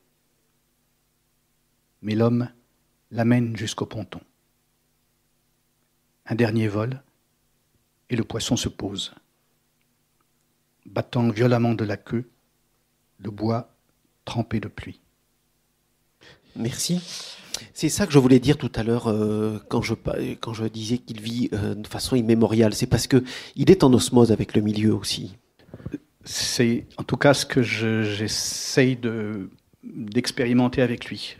Mais l'homme l'amène jusqu'au ponton. Un dernier vol, et le poisson se pose. Battant violemment de la queue, le bois trempé de pluie. Merci. C'est ça que je voulais dire tout à l'heure quand je disais qu'il vit de façon immémoriale. C'est parce qu'il est en osmose avec le milieu aussi. C'est en tout cas ce que j'essaye d'expérimenter avec lui.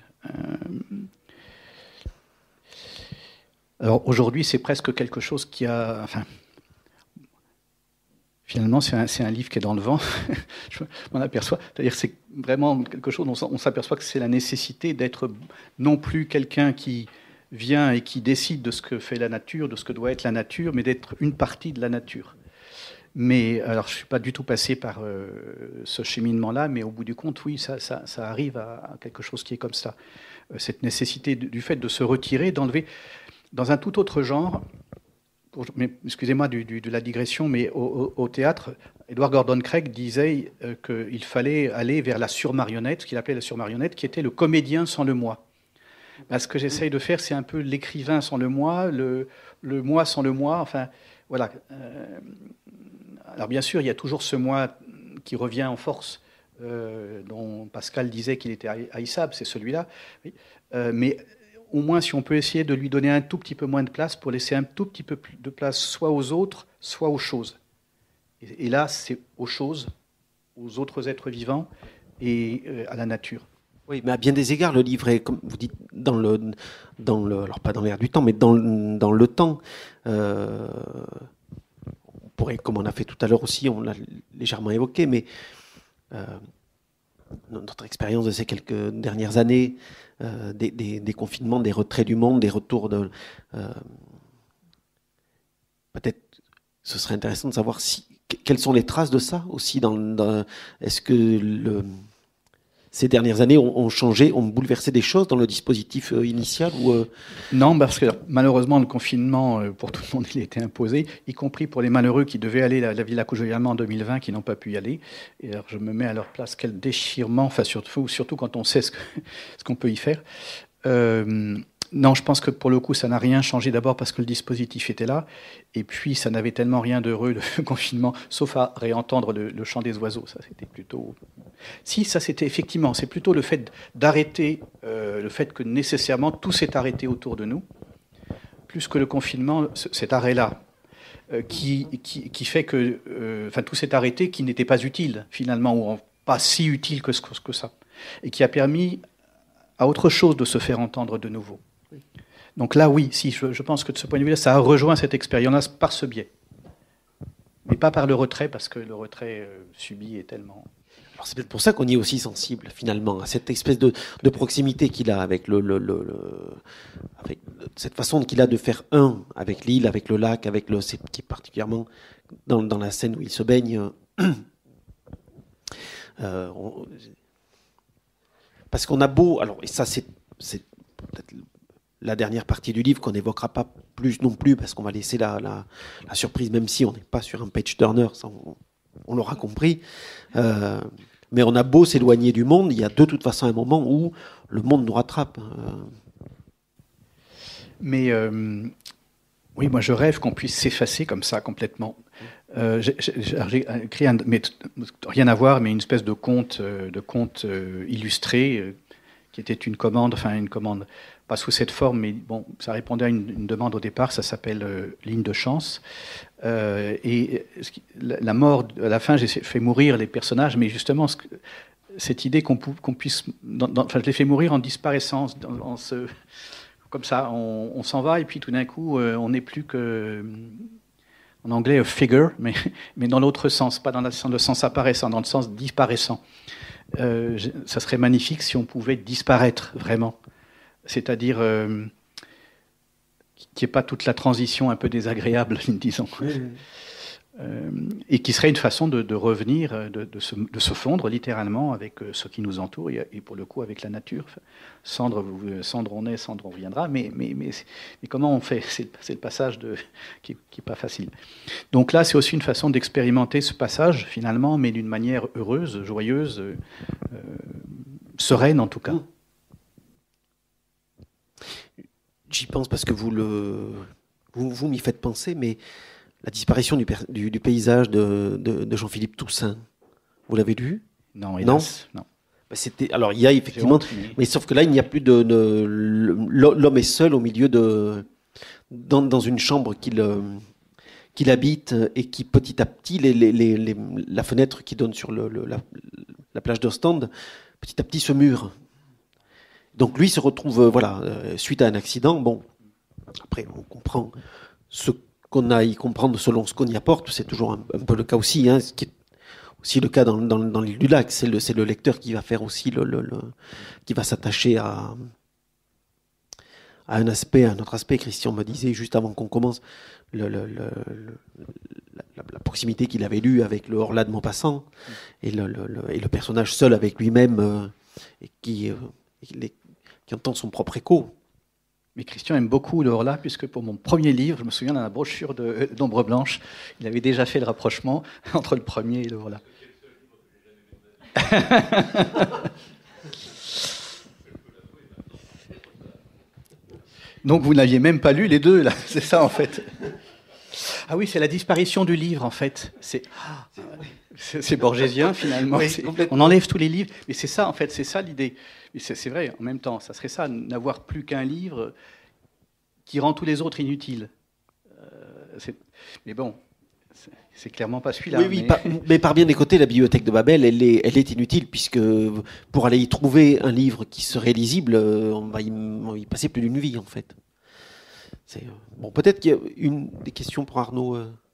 Alors aujourd'hui, c'est presque quelque chose qui a... Enfin, finalement, c'est un livre qui est dans le vent, je m'en aperçois. C'est-à-dire que c'est vraiment quelque chose dont on s'aperçoit que c'est la nécessité d'être non plus quelqu'un qui vient et qui décide de ce que fait la nature, de ce que doit être la nature, mais d'être une partie de la nature. Mais alors, je ne suis pas du tout passé par ce cheminement-là, mais au bout du compte, oui, ça arrive à quelque chose qui est comme ça. Cette nécessité du fait de se retirer, d'enlever, dans un tout autre genre, excusez-moi de la digression, mais au théâtre, Edward Gordon Craig disait qu'il fallait aller vers la surmarionnette, ce qu'il appelait la surmarionnette, qui était le comédien sans le moi. Ce que j'essaye de faire, c'est un peu l'écrivain sans le moi, le moi sans le moi, enfin, voilà. Alors bien sûr, il y a toujours ce moi qui revient en force, dont Pascal disait qu'il était haïssable, c'est celui-là. Oui. Mais au moins, si on peut essayer de lui donner un tout petit peu moins de place pour laisser un tout petit peu plus de place soit aux autres, soit aux choses. Et là, c'est aux choses, aux autres êtres vivants et à la nature. Oui, mais à bien des égards, le livre est, comme vous dites, alors pas dans l'air du temps, mais dans le temps. On pourrait, comme on a fait tout à l'heure aussi, on l'a légèrement évoqué, mais notre expérience de ces quelques dernières années, des confinements, des retraits du monde, des retours de... peut-être ce serait intéressant de savoir quelles sont les traces de ça aussi. Est-ce que ces dernières années ont changé, ont bouleversé des choses dans le dispositif initial ou Non, parce que malheureusement, le confinement, pour tout le monde, il a été imposé, y compris pour les malheureux qui devaient aller à la Villa Kujoyama en 2020, qui n'ont pas pu y aller. Et alors, je me mets à leur place, quel déchirement, enfin, surtout quand on sait ce qu'on peut y faire. Non, je pense que pour le coup, ça n'a rien changé, d'abord parce que le dispositif était là, et puis ça n'avait tellement rien d'heureux, le confinement, sauf à réentendre le chant des oiseaux. Ça, c'était plutôt... Si, ça, c'était effectivement, c'est plutôt le fait d'arrêter, le fait que nécessairement tout s'est arrêté autour de nous, plus que le confinement, cet arrêt-là, qui fait que tout s'est arrêté, qui n'était pas utile, finalement, ou pas si utile que ça, et qui a permis à autre chose de se faire entendre de nouveau. Donc là, oui, si, je pense que de ce point de vue-là, ça a rejoint cette expérience par ce biais. Mais pas par le retrait, parce que le retrait subi est tellement... Alors c'est peut-être pour ça qu'on y est aussi sensible, finalement, à cette espèce de proximité qu'il a avec avec cette façon qu'il a de faire un avec l'île, avec le lac, c'est qui est particulièrement dans la scène où il se baigne. Parce qu'on a beau... Alors, et ça, c'est peut-être la dernière partie du livre qu'on n'évoquera pas plus non plus, parce qu'on va laisser la surprise, même si on n'est pas sur un page-turner, ça on l'aura compris. Mais on a beau s'éloigner du monde, il y a de toute façon un moment où le monde nous rattrape. Mais oui, moi je rêve qu'on puisse s'effacer comme ça complètement. J'ai écrit mais rien à voir, mais une espèce de conte illustré qui était une commande pas sous cette forme, mais bon, ça répondait à une demande au départ, ça s'appelle Ligne de chance. Et la mort, à la fin, j'ai fait mourir les personnages, mais justement, cette idée qu'on puisse... Enfin, je les fais mourir en disparaissant, comme ça, on s'en va, et puis tout d'un coup, on n'est plus que... En anglais, a figure, mais dans l'autre sens, pas dans le sens apparaissant, dans le sens disparaissant. Ça serait magnifique si on pouvait disparaître, vraiment. C'est-à-dire qu'il n'y ait pas toute la transition un peu désagréable, disons. Et qui serait une façon de revenir, de se fondre littéralement avec ce qui nous entoure, et pour le coup avec la nature. Cendre on est, cendre on reviendra, mais comment on fait? C'est le passage qui n'est pas facile. Donc là, c'est aussi une façon d'expérimenter ce passage, finalement, mais d'une manière heureuse, joyeuse, sereine en tout cas. J'y pense parce que vous m'y faites penser, mais la disparition du paysage de Jean-Philippe Toussaint, vous l'avez lu? Non, hélas, non. Alors il y a effectivement, mais sauf que là il n'y a plus l'homme est seul au milieu dans une chambre qu'il habite, et qui petit à petit la fenêtre qui donne sur la plage d'Ostende petit à petit se mure. Donc lui se retrouve suite à un accident. Bon, après on comprend ce qu'on a à y comprendre selon ce qu'on y apporte. C'est toujours un peu le cas aussi, ce qui est aussi le cas dans l'île du Lac. C'est le lecteur qui va faire aussi qui va s'attacher à un autre aspect. Christian me disait juste avant qu'on commence la proximité qu'il avait lue avec le Horla de Maupassant, et le personnage seul avec lui-même, et qui entend son propre écho. Mais Christian aime beaucoup le Horla, puisque pour mon premier livre, je me souviens dans la brochure d'Ombre Blanche, il avait déjà fait le rapprochement entre le premier et le Horla. Donc vous n'aviez même pas lu les deux, là, c'est ça en fait. Ah oui, c'est la disparition du livre en fait. C'est borgésien finalement. Oui, on enlève tous les livres, mais c'est ça en fait, c'est ça l'idée. Mais c'est vrai, en même temps, ça serait ça, n'avoir plus qu'un livre qui rend tous les autres inutiles. Mais bon, c'est clairement pas celui-là. Oui, mais par bien des côtés, la bibliothèque de Babel, elle est inutile, puisque pour aller y trouver un livre qui serait lisible, on va y passer plus d'une vie, en fait. Bon, peut-être qu'il y a des questions pour Arnaud.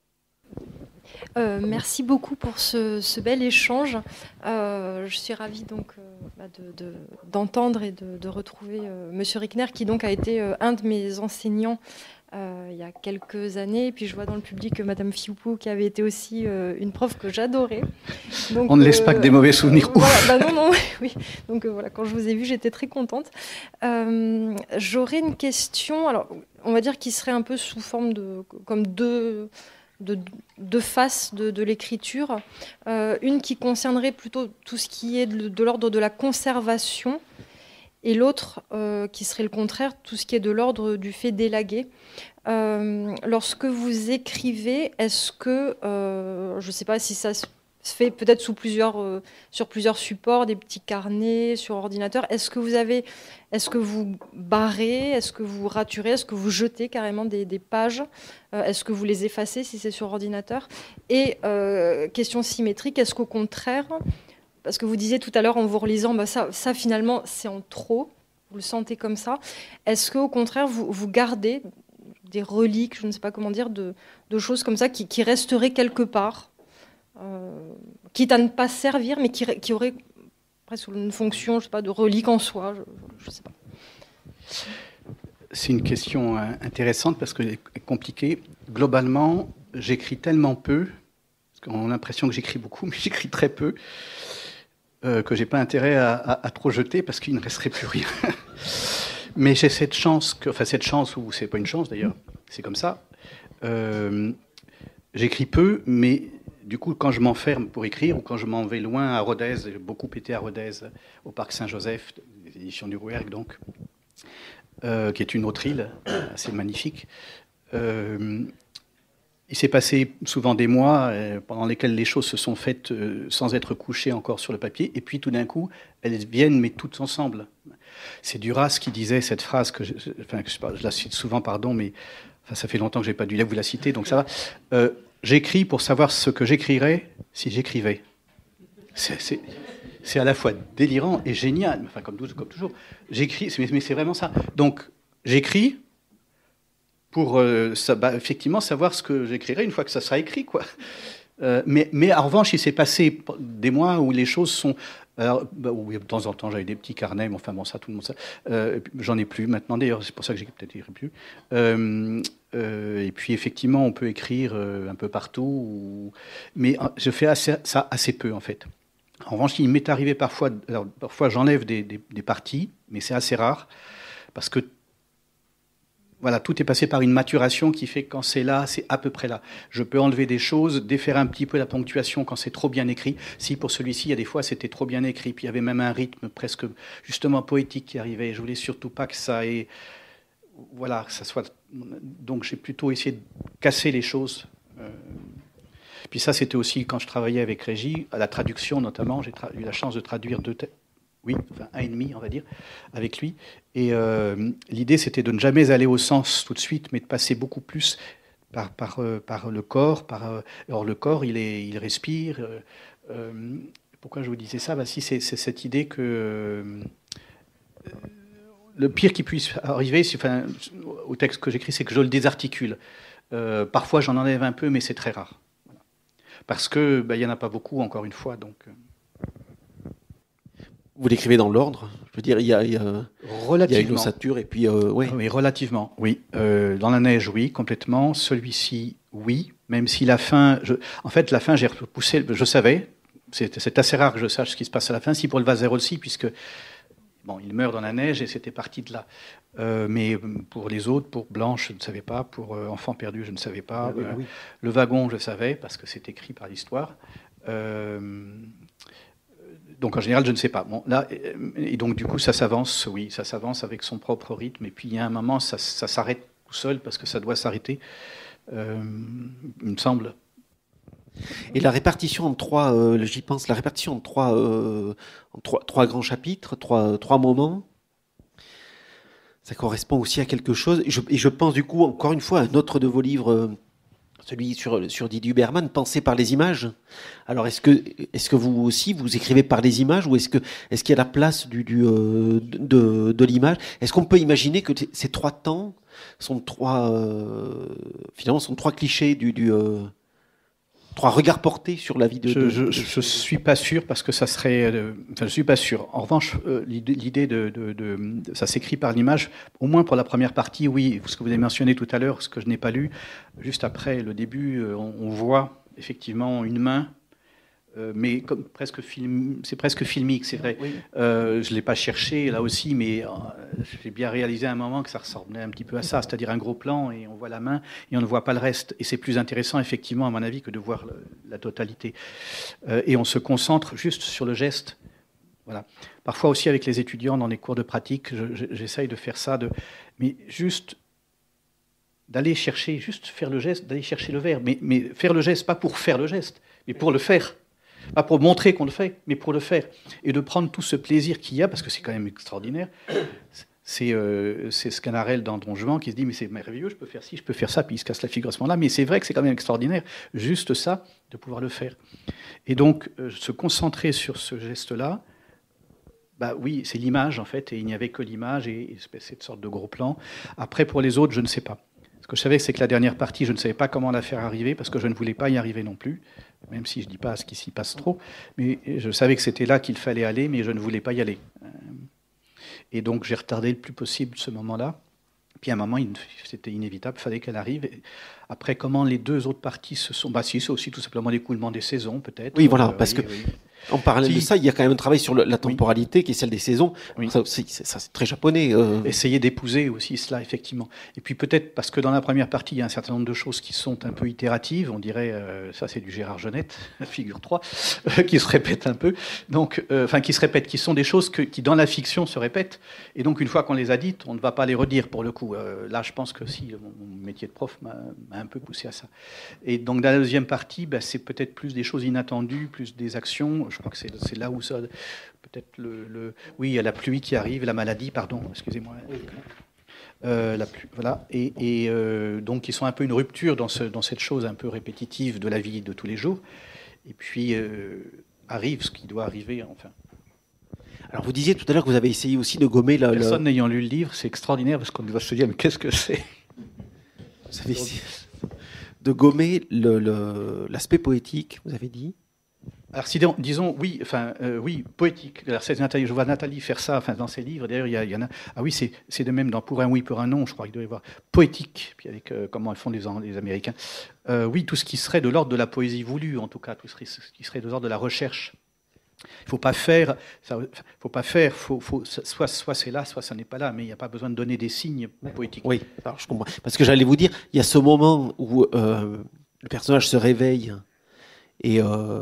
Merci beaucoup pour ce bel échange. Je suis ravie donc d'entendre et de retrouver Monsieur Rickner, qui donc a été un de mes enseignants il y a quelques années. Et puis je vois dans le public Madame Fioupou, qui avait été aussi une prof que j'adorais. Donc, on ne laisse pas que des mauvais souvenirs. Voilà, non, oui. Donc voilà, quand je vous ai vu, j'étais très contente. J'aurais une question, alors on va dire qui serait un peu sous forme comme deux faces de l'écriture. Une qui concernerait plutôt tout ce qui est de l'ordre de la conservation, et l'autre qui serait le contraire, tout ce qui est de l'ordre du fait d'élaguer. Lorsque vous écrivez, est-ce que, je ne sais pas si ça se fait peut-être sur plusieurs supports, des petits carnets, sur ordinateur, est-ce que vous barrez, est-ce que vous raturez, est-ce que vous jetez carrément des pages, est-ce que vous les effacez si c'est sur ordinateur? Et question symétrique, est-ce qu'au contraire, parce que vous disiez tout à l'heure en vous relisant, ça finalement c'est en trop, vous le sentez comme ça, est-ce qu'au contraire vous gardez des reliques, je ne sais pas comment dire, de choses comme ça qui resteraient quelque part, quitte à ne pas servir, mais qui auraient presque une fonction, je sais pas, de relique en soi, je sais pas. C'est une question intéressante parce qu'elle est compliquée. Globalement, j'écris tellement peu, parce qu'on a l'impression que j'écris beaucoup, mais j'écris très peu, que j'ai pas intérêt à trop jeter parce qu'il ne resterait plus rien. Mais j'ai cette chance, ou c'est pas une chance d'ailleurs, c'est comme ça. J'écris peu, mais du coup, quand je m'enferme pour écrire, ou quand je m'en vais loin à Rodez, j'ai beaucoup été à Rodez, au parc Saint-Joseph, des éditions du Rouergue, donc, qui est une autre île assez magnifique. il s'est passé souvent des mois pendant lesquels les choses se sont faites sans être couchées encore sur le papier, et puis tout d'un coup, elles viennent, mais toutes ensemble. C'est Duras qui disait cette phrase, je la cite souvent, pardon, mais ça fait longtemps que je n'ai pas dû vous la citer, donc ça va. J'écris pour savoir ce que j'écrirais si j'écrivais. C'est à la fois délirant et génial, enfin, comme toujours. J'écris, mais c'est vraiment ça. Donc, j'écris pour effectivement savoir ce que j'écrirai une fois que ça sera écrit, quoi. Mais en revanche, il s'est passé des mois où les choses sont... Alors, où de temps en temps, j'avais des petits carnets, mais enfin bon, ça, tout le monde ça. J'en ai plus maintenant, d'ailleurs, c'est pour ça que j'ai peut-être écrit plus. Et puis, effectivement, on peut écrire un peu partout, mais je fais ça assez peu, en fait. En revanche, il m'est arrivé parfois j'enlève des parties, mais c'est assez rare, parce que voilà, tout est passé par une maturation qui fait que quand c'est là, c'est à peu près là. Je peux enlever des choses, défaire un petit peu la ponctuation quand c'est trop bien écrit. Si pour celui-ci, il y a des fois, c'était trop bien écrit, puis il y avait même un rythme presque justement poétique qui arrivait. Je voulais surtout pas que ça ait... Voilà, que ça soit... Donc j'ai plutôt essayé de casser les choses. Puis ça, c'était aussi quand je travaillais avec Régis, à la traduction notamment. J'ai eu la chance de traduire un et demi, on va dire, avec lui. Et l'idée, c'était de ne jamais aller au sens tout de suite, mais de passer beaucoup plus par le corps. Alors le corps, il respire. Pourquoi je vous disais ça? Si c'est cette idée que le pire qui puisse arriver, au texte que j'écris, c'est que je le désarticule. Parfois, j'en enlève un peu, mais c'est très rare. Voilà. Parce que il y en a pas beaucoup, encore une fois, donc... Vous l'écrivez dans l'ordre? Je veux dire, il y a une ossature et puis... ouais. Oui, relativement, oui. Dans la neige, oui, complètement. Celui-ci, oui. Même si la fin... En fait, la fin, j'ai repoussé... Je savais. C'est assez rare que je sache ce qui se passe à la fin. Si pour le Vazère aussi, puisque... Bon, il meurt dans la neige et c'était parti de là. Mais pour les autres, pour Blanche, je ne savais pas. Pour Enfant perdu, je ne savais pas. Oui. Le wagon, je savais, parce que c'est écrit par l'histoire. Donc en général, je ne sais pas. Bon, là, et donc du coup, ça s'avance, oui, ça s'avance avec son propre rythme. Et puis il y a un moment, ça s'arrête tout seul parce que ça doit s'arrêter, il me semble. Et la répartition en trois, j'y pense, la répartition en trois grands chapitres, trois moments, ça correspond aussi à quelque chose. Et je pense du coup, encore une fois, à un autre de vos livres. Celui sur Didier Huberman, Pensé par les images. Alors, est-ce que vous aussi, vous écrivez par les images ou est-ce qu'il y a la place de l'image? Est-ce qu'on peut imaginer que ces trois temps sont finalement, sont trois clichés trois regards portés sur la vie de... Je suis pas sûr parce que ça serait... je suis pas sûr. En revanche, l'idée ça s'écrit par l'image, au moins pour la première partie, oui. Ce que vous avez mentionné tout à l'heure, ce que je n'ai pas lu, juste après le début, on voit effectivement une main, mais comme c'est presque filmique, c'est vrai. Oui. Je l'ai pas cherché là aussi, mais j'ai bien réalisé à un moment que ça ressemblait un petit peu à ça, c'est-à-dire un gros plan et on voit la main et on ne voit pas le reste. Et c'est plus intéressant effectivement à mon avis que de voir la totalité. Et on se concentre juste sur le geste. Voilà. Parfois aussi avec les étudiants dans les cours de pratique, j'essaye de faire ça, mais juste d'aller chercher, juste faire le geste, d'aller chercher le verbe, mais faire le geste pas pour faire le geste, mais pour le faire. Pas pour montrer qu'on le fait, mais pour le faire. Et de prendre tout ce plaisir qu'il y a, parce que c'est quand même extraordinaire. C'est Sganarelle dans Don Juan qui se dit « mais c'est merveilleux, je peux faire ci, je peux faire ça », puis il se casse la figure à ce moment-là. Mais c'est vrai que c'est quand même extraordinaire, juste ça, de pouvoir le faire. Et donc, se concentrer sur ce geste-là, oui, c'est l'image, en fait, et il n'y avait que l'image, et cette sorte de gros plan. Après, pour les autres, je ne sais pas. Ce que je savais, c'est que la dernière partie, je ne savais pas comment la faire arriver, parce que je ne voulais pas y arriver non plus. Même si je ne dis pas ce qui s'y passe trop, mais je savais que c'était là qu'il fallait aller, mais je ne voulais pas y aller. Et donc j'ai retardé le plus possible ce moment-là. Puis à un moment, c'était inévitable, il fallait qu'elle arrive. Et après, comment les deux autres parties se sont... si, c'est aussi tout simplement l'écoulement des saisons, peut-être. Oui, voilà, parce que En parallèle de ça, il y a quand même un travail sur la temporalité qui est celle des saisons. Oui. Ça, c'est très japonais. Essayer d'épouser aussi cela, effectivement. Et puis peut-être parce que dans la première partie, il y a un certain nombre de choses qui sont un peu itératives. On dirait, ça c'est du Gérard Genette, figure 3, qui se répètent un peu. Donc, qui sont des choses qui dans la fiction se répètent. Et donc une fois qu'on les a dites, on ne va pas les redire pour le coup. Là, je pense que si, mon métier de prof m'a un peu poussé à ça. Et donc dans la deuxième partie, c'est peut-être plus des choses inattendues, plus des actions. Je crois que c'est là où ça... Peut-être oui, il y a la pluie qui arrive, la maladie, pardon, excusez-moi. La pluie, voilà. Et donc, ils sont un peu une rupture dans cette chose un peu répétitive de la vie de tous les jours. Et puis, arrive ce qui doit arriver, enfin. Alors, vous disiez tout à l'heure que vous avez essayé aussi de gommer Personne n'ayant lu le livre, c'est extraordinaire, parce qu'on doit se dire, mais qu'est-ce que c'est ? Vous avez essayé de gommer l'aspect poétique, vous avez dit. Alors, disons, oui, poétique. Alors, je vois Nathalie faire ça, dans ses livres. D'ailleurs, il y en a. Ah oui, c'est de même dans Pour un oui, pour un non. Je crois qu'il doit y avoir poétique. Puis avec comment elles font les Américains. Oui, tout ce qui serait de l'ordre de la poésie voulue, en tout cas, tout ce qui serait de l'ordre de la recherche. Il faut pas faire. Soit c'est là, soit ça n'est pas là. Mais il n'y a pas besoin de donner des signes poétiques. Oui, alors je comprends. Parce que j'allais vous dire, il y a ce moment où le personnage se réveille. Et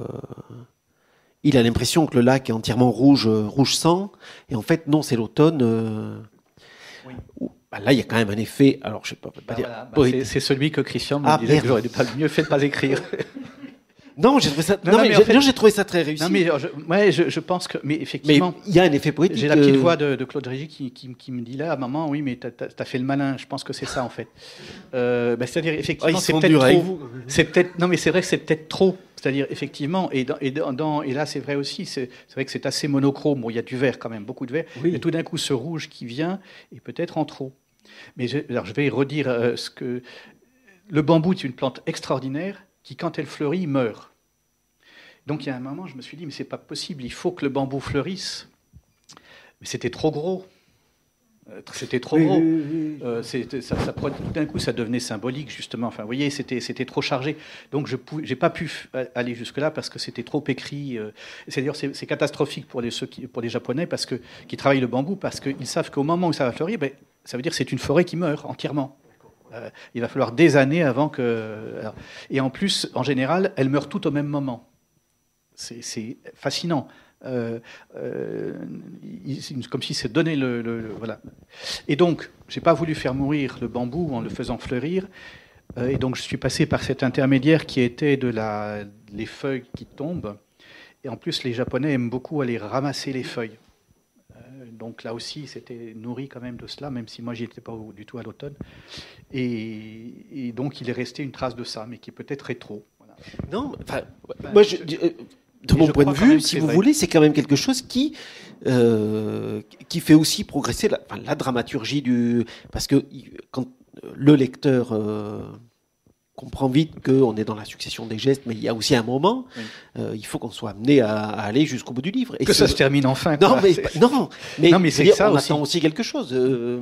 il a l'impression que le lac est entièrement rouge sang. Et en fait, non, c'est l'automne. Oui. Là, il y a quand même un effet. Alors, je ne peux pas dire. Voilà, c'est celui que Christian me disait que j'aurais mieux fait de ne pas écrire. Non, j'ai trouvé ça. J'ai trouvé ça très réussi. Non, mais je pense que, mais effectivement, il y a un effet poétique. J'ai la petite voix de Claude Régis qui me dit là, maman, oui, mais t'as fait le malin. Je pense que c'est ça en fait. C'est-à-dire effectivement, c'est peut-être trop. C'est peut-être. Non, mais c'est vrai que c'est peut-être trop. C'est-à-dire effectivement, et là c'est vrai aussi. C'est vrai que c'est assez monochrome. Bon, il y a du vert quand même, beaucoup de vert. Oui. Mais tout d'un coup, ce rouge qui vient est peut-être en trop. Mais je vais redire ce que le bambou est une plante extraordinaire qui, quand elle fleurit, meurt. Donc il y a un moment, je me suis dit, mais c'est pas possible, il faut que le bambou fleurisse. Mais c'était trop gros. C'était trop gros. Tout d'un coup, ça devenait symbolique, justement. Enfin, vous voyez, c'était trop chargé. Donc je n'ai pas pu aller jusque-là parce que c'était trop écrit. C'est-à-dire, c'est catastrophique pour les Japonais qui travaillent le bambou, parce qu'ils savent qu'au moment où ça va fleurir, ça veut dire que c'est une forêt qui meurt entièrement. Il va falloir des années avant que... Et en plus, en général, elles meurent toutes au même moment. C'est fascinant. Comme si c'est donné voilà. Et donc, je n'ai pas voulu faire mourir le bambou en le faisant fleurir. Et donc, je suis passé par cet intermédiaire qui était les feuilles qui tombent. Et en plus, les Japonais aiment beaucoup aller ramasser les feuilles. Donc là aussi, c'était nourri quand même de cela, même si moi, j'y étais pas du tout à l'automne. Et donc, il est resté une trace de ça, mais qui est peut-être rétro. Voilà. Non, moi, de mon point de vue, si vous voulez, c'est quand même quelque chose qui fait aussi progresser la dramaturgie parce que quand le lecteur comprend vite qu'on est dans la succession des gestes, mais il y a aussi un moment, il faut qu'on soit amené à aller jusqu'au bout du livre. Et que ça se termine enfin. Non, mais c'est ça on aussi. attend aussi quelque chose.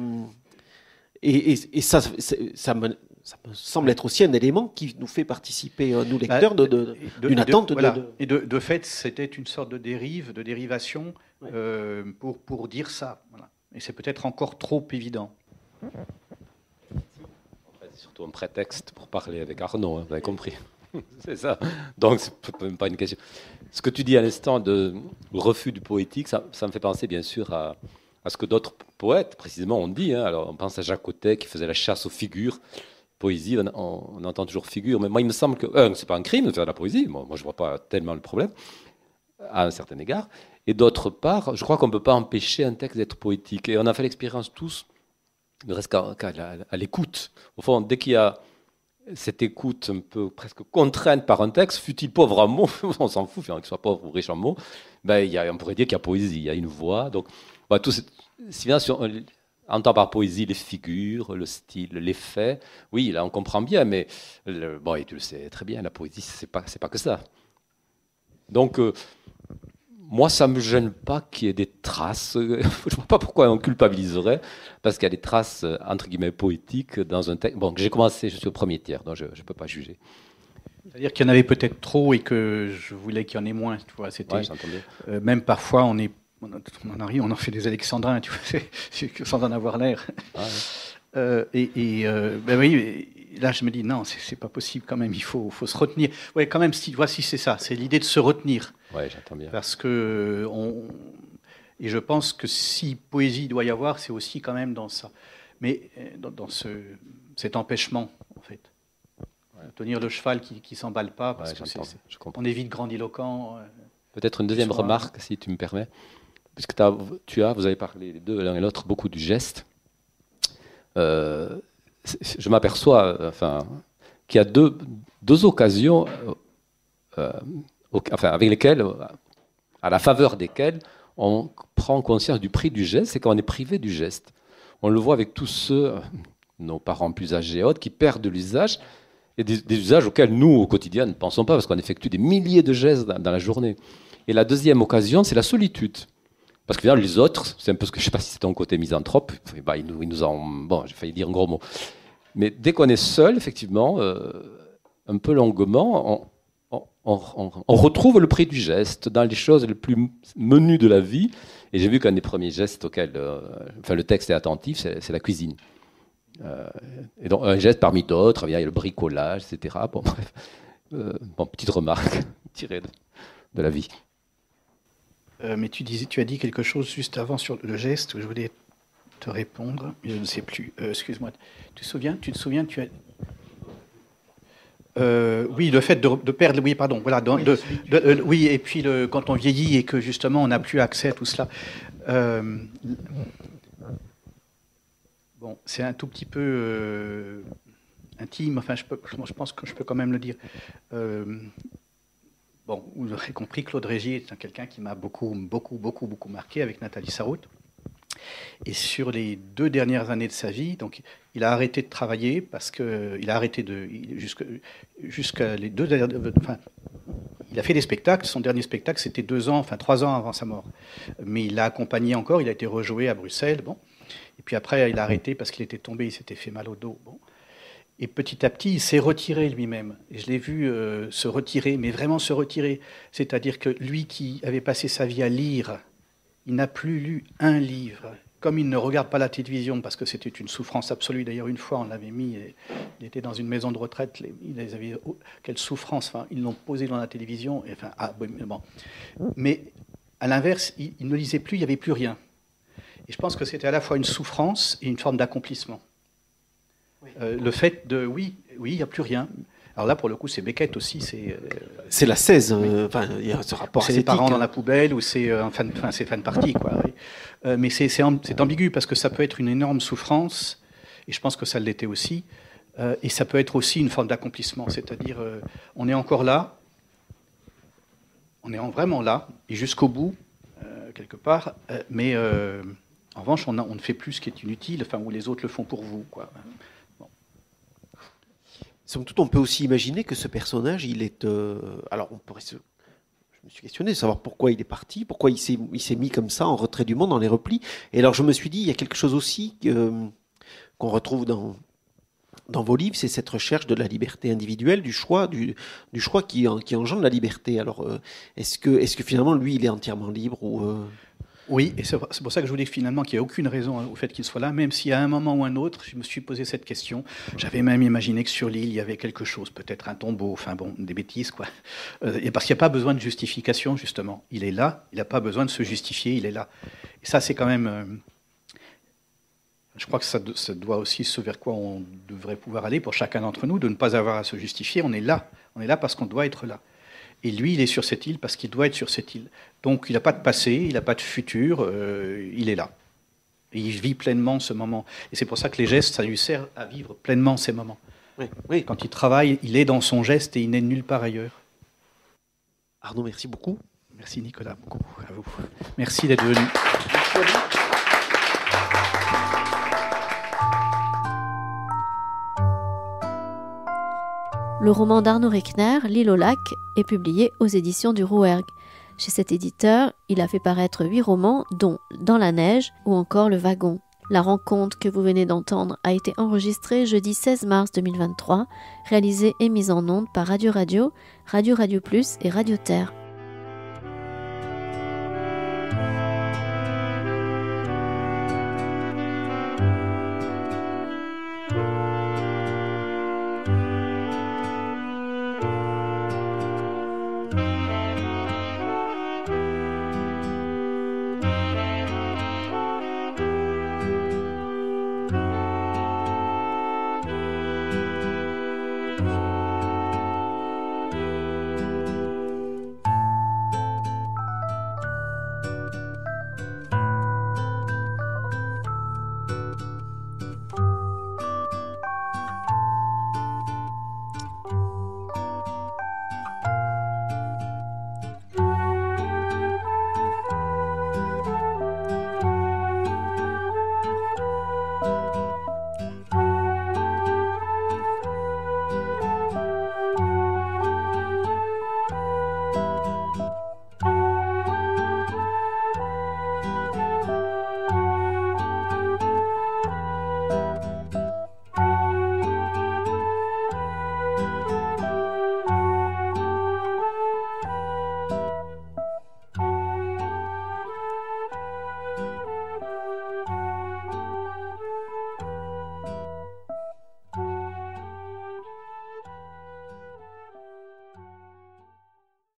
Et ça me semble être aussi un élément qui nous fait participer, nous lecteurs, d'une attente. Voilà. Et de fait, c'était une sorte de dérivation pour dire ça. Voilà. Et c'est peut-être encore trop évident. C'est surtout un prétexte pour parler avec Arnaud, vous avez compris. C'est ça. Donc, c'est même pas une question. Ce que tu dis à l'instant de refus du poétique, ça me fait penser bien sûr à ce que d'autres poètes, précisément, ont dit. Alors, on pense à Jacques Cottet qui faisait la chasse aux figures. Poésie, on entend toujours figure, mais moi, il me semble que c'est pas un crime de faire de la poésie. Moi, je vois pas tellement le problème, à un certain égard. Et d'autre part, je crois qu'on ne peut pas empêcher un texte d'être poétique. Et on a fait l'expérience tous, ne reste qu'à l'écoute. Au fond, dès qu'il y a cette écoute un peu presque contrainte par un texte, fût-il pauvre en mots, on s'en fout, qu'il soit pauvre ou riche en mots, on pourrait dire qu'il y a poésie, il y a une voix. Donc, si bien sûr, on entend par poésie les figures, le style, l'effet. Oui, là, on comprend bien, mais et tu le sais très bien, la poésie, c'est pas que ça. Donc, moi, ça ne me gêne pas qu'il y ait des traces. Je ne vois pas pourquoi on culpabiliserait, parce qu'il y a des traces, entre guillemets, poétiques dans un texte. Bon, j'ai commencé, je suis au premier tiers, donc je ne peux pas juger. C'est-à-dire qu'il y en avait peut-être trop et que je voulais qu'il y en ait moins. Tu vois, c'était même parfois on en arrive, on en fait des alexandrins, tu vois, sans en avoir l'air. Ah, oui. Ben oui, là je me dis non, c'est pas possible quand même. Il faut se retenir. Ouais, quand même. Voici, c'est ça. C'est l'idée de se retenir. Ouais, j'entends bien. Parce que et je pense que si poésie doit y avoir, c'est aussi quand même dans ça. Mais dans cet empêchement, en fait. Tenir le cheval qui s'emballe pas, parce que on est vite grandiloquent. Peut-être une deuxième remarque, si tu me permets. Puisque vous avez parlé les deux, l'un et l'autre, beaucoup du geste. Je m'aperçois qu'il y a deux occasions avec lesquelles, à la faveur desquelles, on prend conscience du prix du geste, c'est quand on est privé du geste. On le voit avec tous ceux, nos parents plus âgés et autres, qui perdent de l'usage, et des usages auxquels nous, au quotidien, ne pensons pas, parce qu'on effectue des milliers de gestes dans la journée. Et la deuxième occasion, c'est la solitude. Parce que les autres, c'est un peu ce que, je ne sais pas si c'est ton côté misanthrope, ils nous en... Bon, j'ai failli dire un gros mot. Mais dès qu'on est seul, effectivement, un peu longuement, on retrouve le prix du geste dans les choses les plus menues de la vie. Et j'ai vu qu'un des premiers gestes auxquels le texte est attentif, c'est la cuisine. Et donc, un geste parmi d'autres, il y a le bricolage, etc. Bon, bref. Petite remarque tirée de la vie. Mais tu as dit quelque chose juste avant sur le geste, où je voulais te répondre. Je ne sais plus. Excuse-moi. Tu te souviens, tu as... oui, le fait de perdre, oui, pardon, voilà, oui, et puis quand on vieillit et que justement on n'a plus accès à tout cela. Bon, c'est un tout petit peu intime. Enfin, je pense que je peux quand même le dire. Bon, vous aurez compris, Claude Régis est quelqu'un qui m'a beaucoup marqué avec Nathalie Sarraute. Et sur les 2 dernières années de sa vie, donc il a arrêté de travailler parce que il a arrêté jusqu'à les 2 dernières. Enfin, il a fait des spectacles. Son dernier spectacle, c'était 3 ans avant sa mort. Mais il l'a accompagné encore. Il a été rejoué à Bruxelles. Bon. Et puis après, il a arrêté parce qu'il était tombé. Il s'était fait mal au dos. Bon. Et petit à petit, il s'est retiré lui-même. Et je l'ai vu se retirer, mais vraiment se retirer. C'est-à-dire que lui qui avait passé sa vie à lire, il n'a plus lu un livre. Comme il ne regarde pas la télévision, parce que c'était une souffrance absolue. D'ailleurs, une fois, on l'avait mis, il était dans une maison de retraite, quelle souffrance, enfin, ils l'ont posé dans la télévision. Et, enfin, bon. Mais à l'inverse, il ne lisait plus, il n'y avait plus rien. Et je pense que c'était à la fois une souffrance et une forme d'accomplissement. Oui. Le fait de, oui, il n'y a plus rien. Alors là, pour le coup, c'est Beckett aussi. C'est la 16. Enfin, il y a ce rapport. C'est les parents dans la poubelle ou c'est c'est fan party, quoi. Oui. Mais c'est ambigu parce que ça peut être une énorme souffrance, et je pense que ça l'était aussi. Et ça peut être aussi une forme d'accomplissement, c'est-à-dire on est encore là, on est vraiment là, et jusqu'au bout, quelque part. Mais en revanche, on ne fait plus ce qui est inutile, enfin, où les autres le font pour vous, quoi. Somme toute, on peut aussi imaginer que ce personnage, il est... alors, je me suis questionné de savoir pourquoi il est parti, pourquoi il s'est mis comme ça en retrait du monde, dans les replis. Et alors, je me suis dit, il y a quelque chose aussi qu'on retrouve dans vos livres, c'est cette recherche de la liberté individuelle, du choix qui engendre la liberté. Alors, est-ce que finalement, lui, il est entièrement libre ou Oui, et c'est pour ça que je vous dis finalement qu'il n'y a aucune raison au fait qu'il soit là, même si à un moment ou un autre, je me suis posé cette question. J'avais même imaginé que sur l'île, il y avait quelque chose, peut-être un tombeau, enfin bon, des bêtises, quoi. Et parce qu'il n'y a pas besoin de justification, justement. Il est là, il n'a pas besoin de se justifier, il est là. Et ça, c'est quand même... je crois que ça doit aussi ce vers quoi on devrait pouvoir aller pour chacun d'entre nous, de ne pas avoir à se justifier. On est là parce qu'on doit être là. Et lui, il est sur cette île parce qu'il doit être sur cette île. Donc, il n'a pas de passé, il n'a pas de futur, il est là. Et il vit pleinement ce moment. Et c'est pour ça que les gestes, ça lui sert à vivre pleinement ces moments. Oui, oui. Quand il travaille, il est dans son geste et il n'est nulle part ailleurs. Arnaud, merci beaucoup. Merci Nicolas, beaucoup à vous. Merci d'être venu. Merci à vous. Le roman d'Arnaud Rechner, L'île au lac, est publié aux éditions du Rouergue. Chez cet éditeur, il a fait paraître 8 romans, dont Dans la neige ou encore Le Wagon. La rencontre que vous venez d'entendre a été enregistrée jeudi 16 mars 2023, réalisée et mise en onde par Radio Radio, Radio Radio Plus et Radio Terre.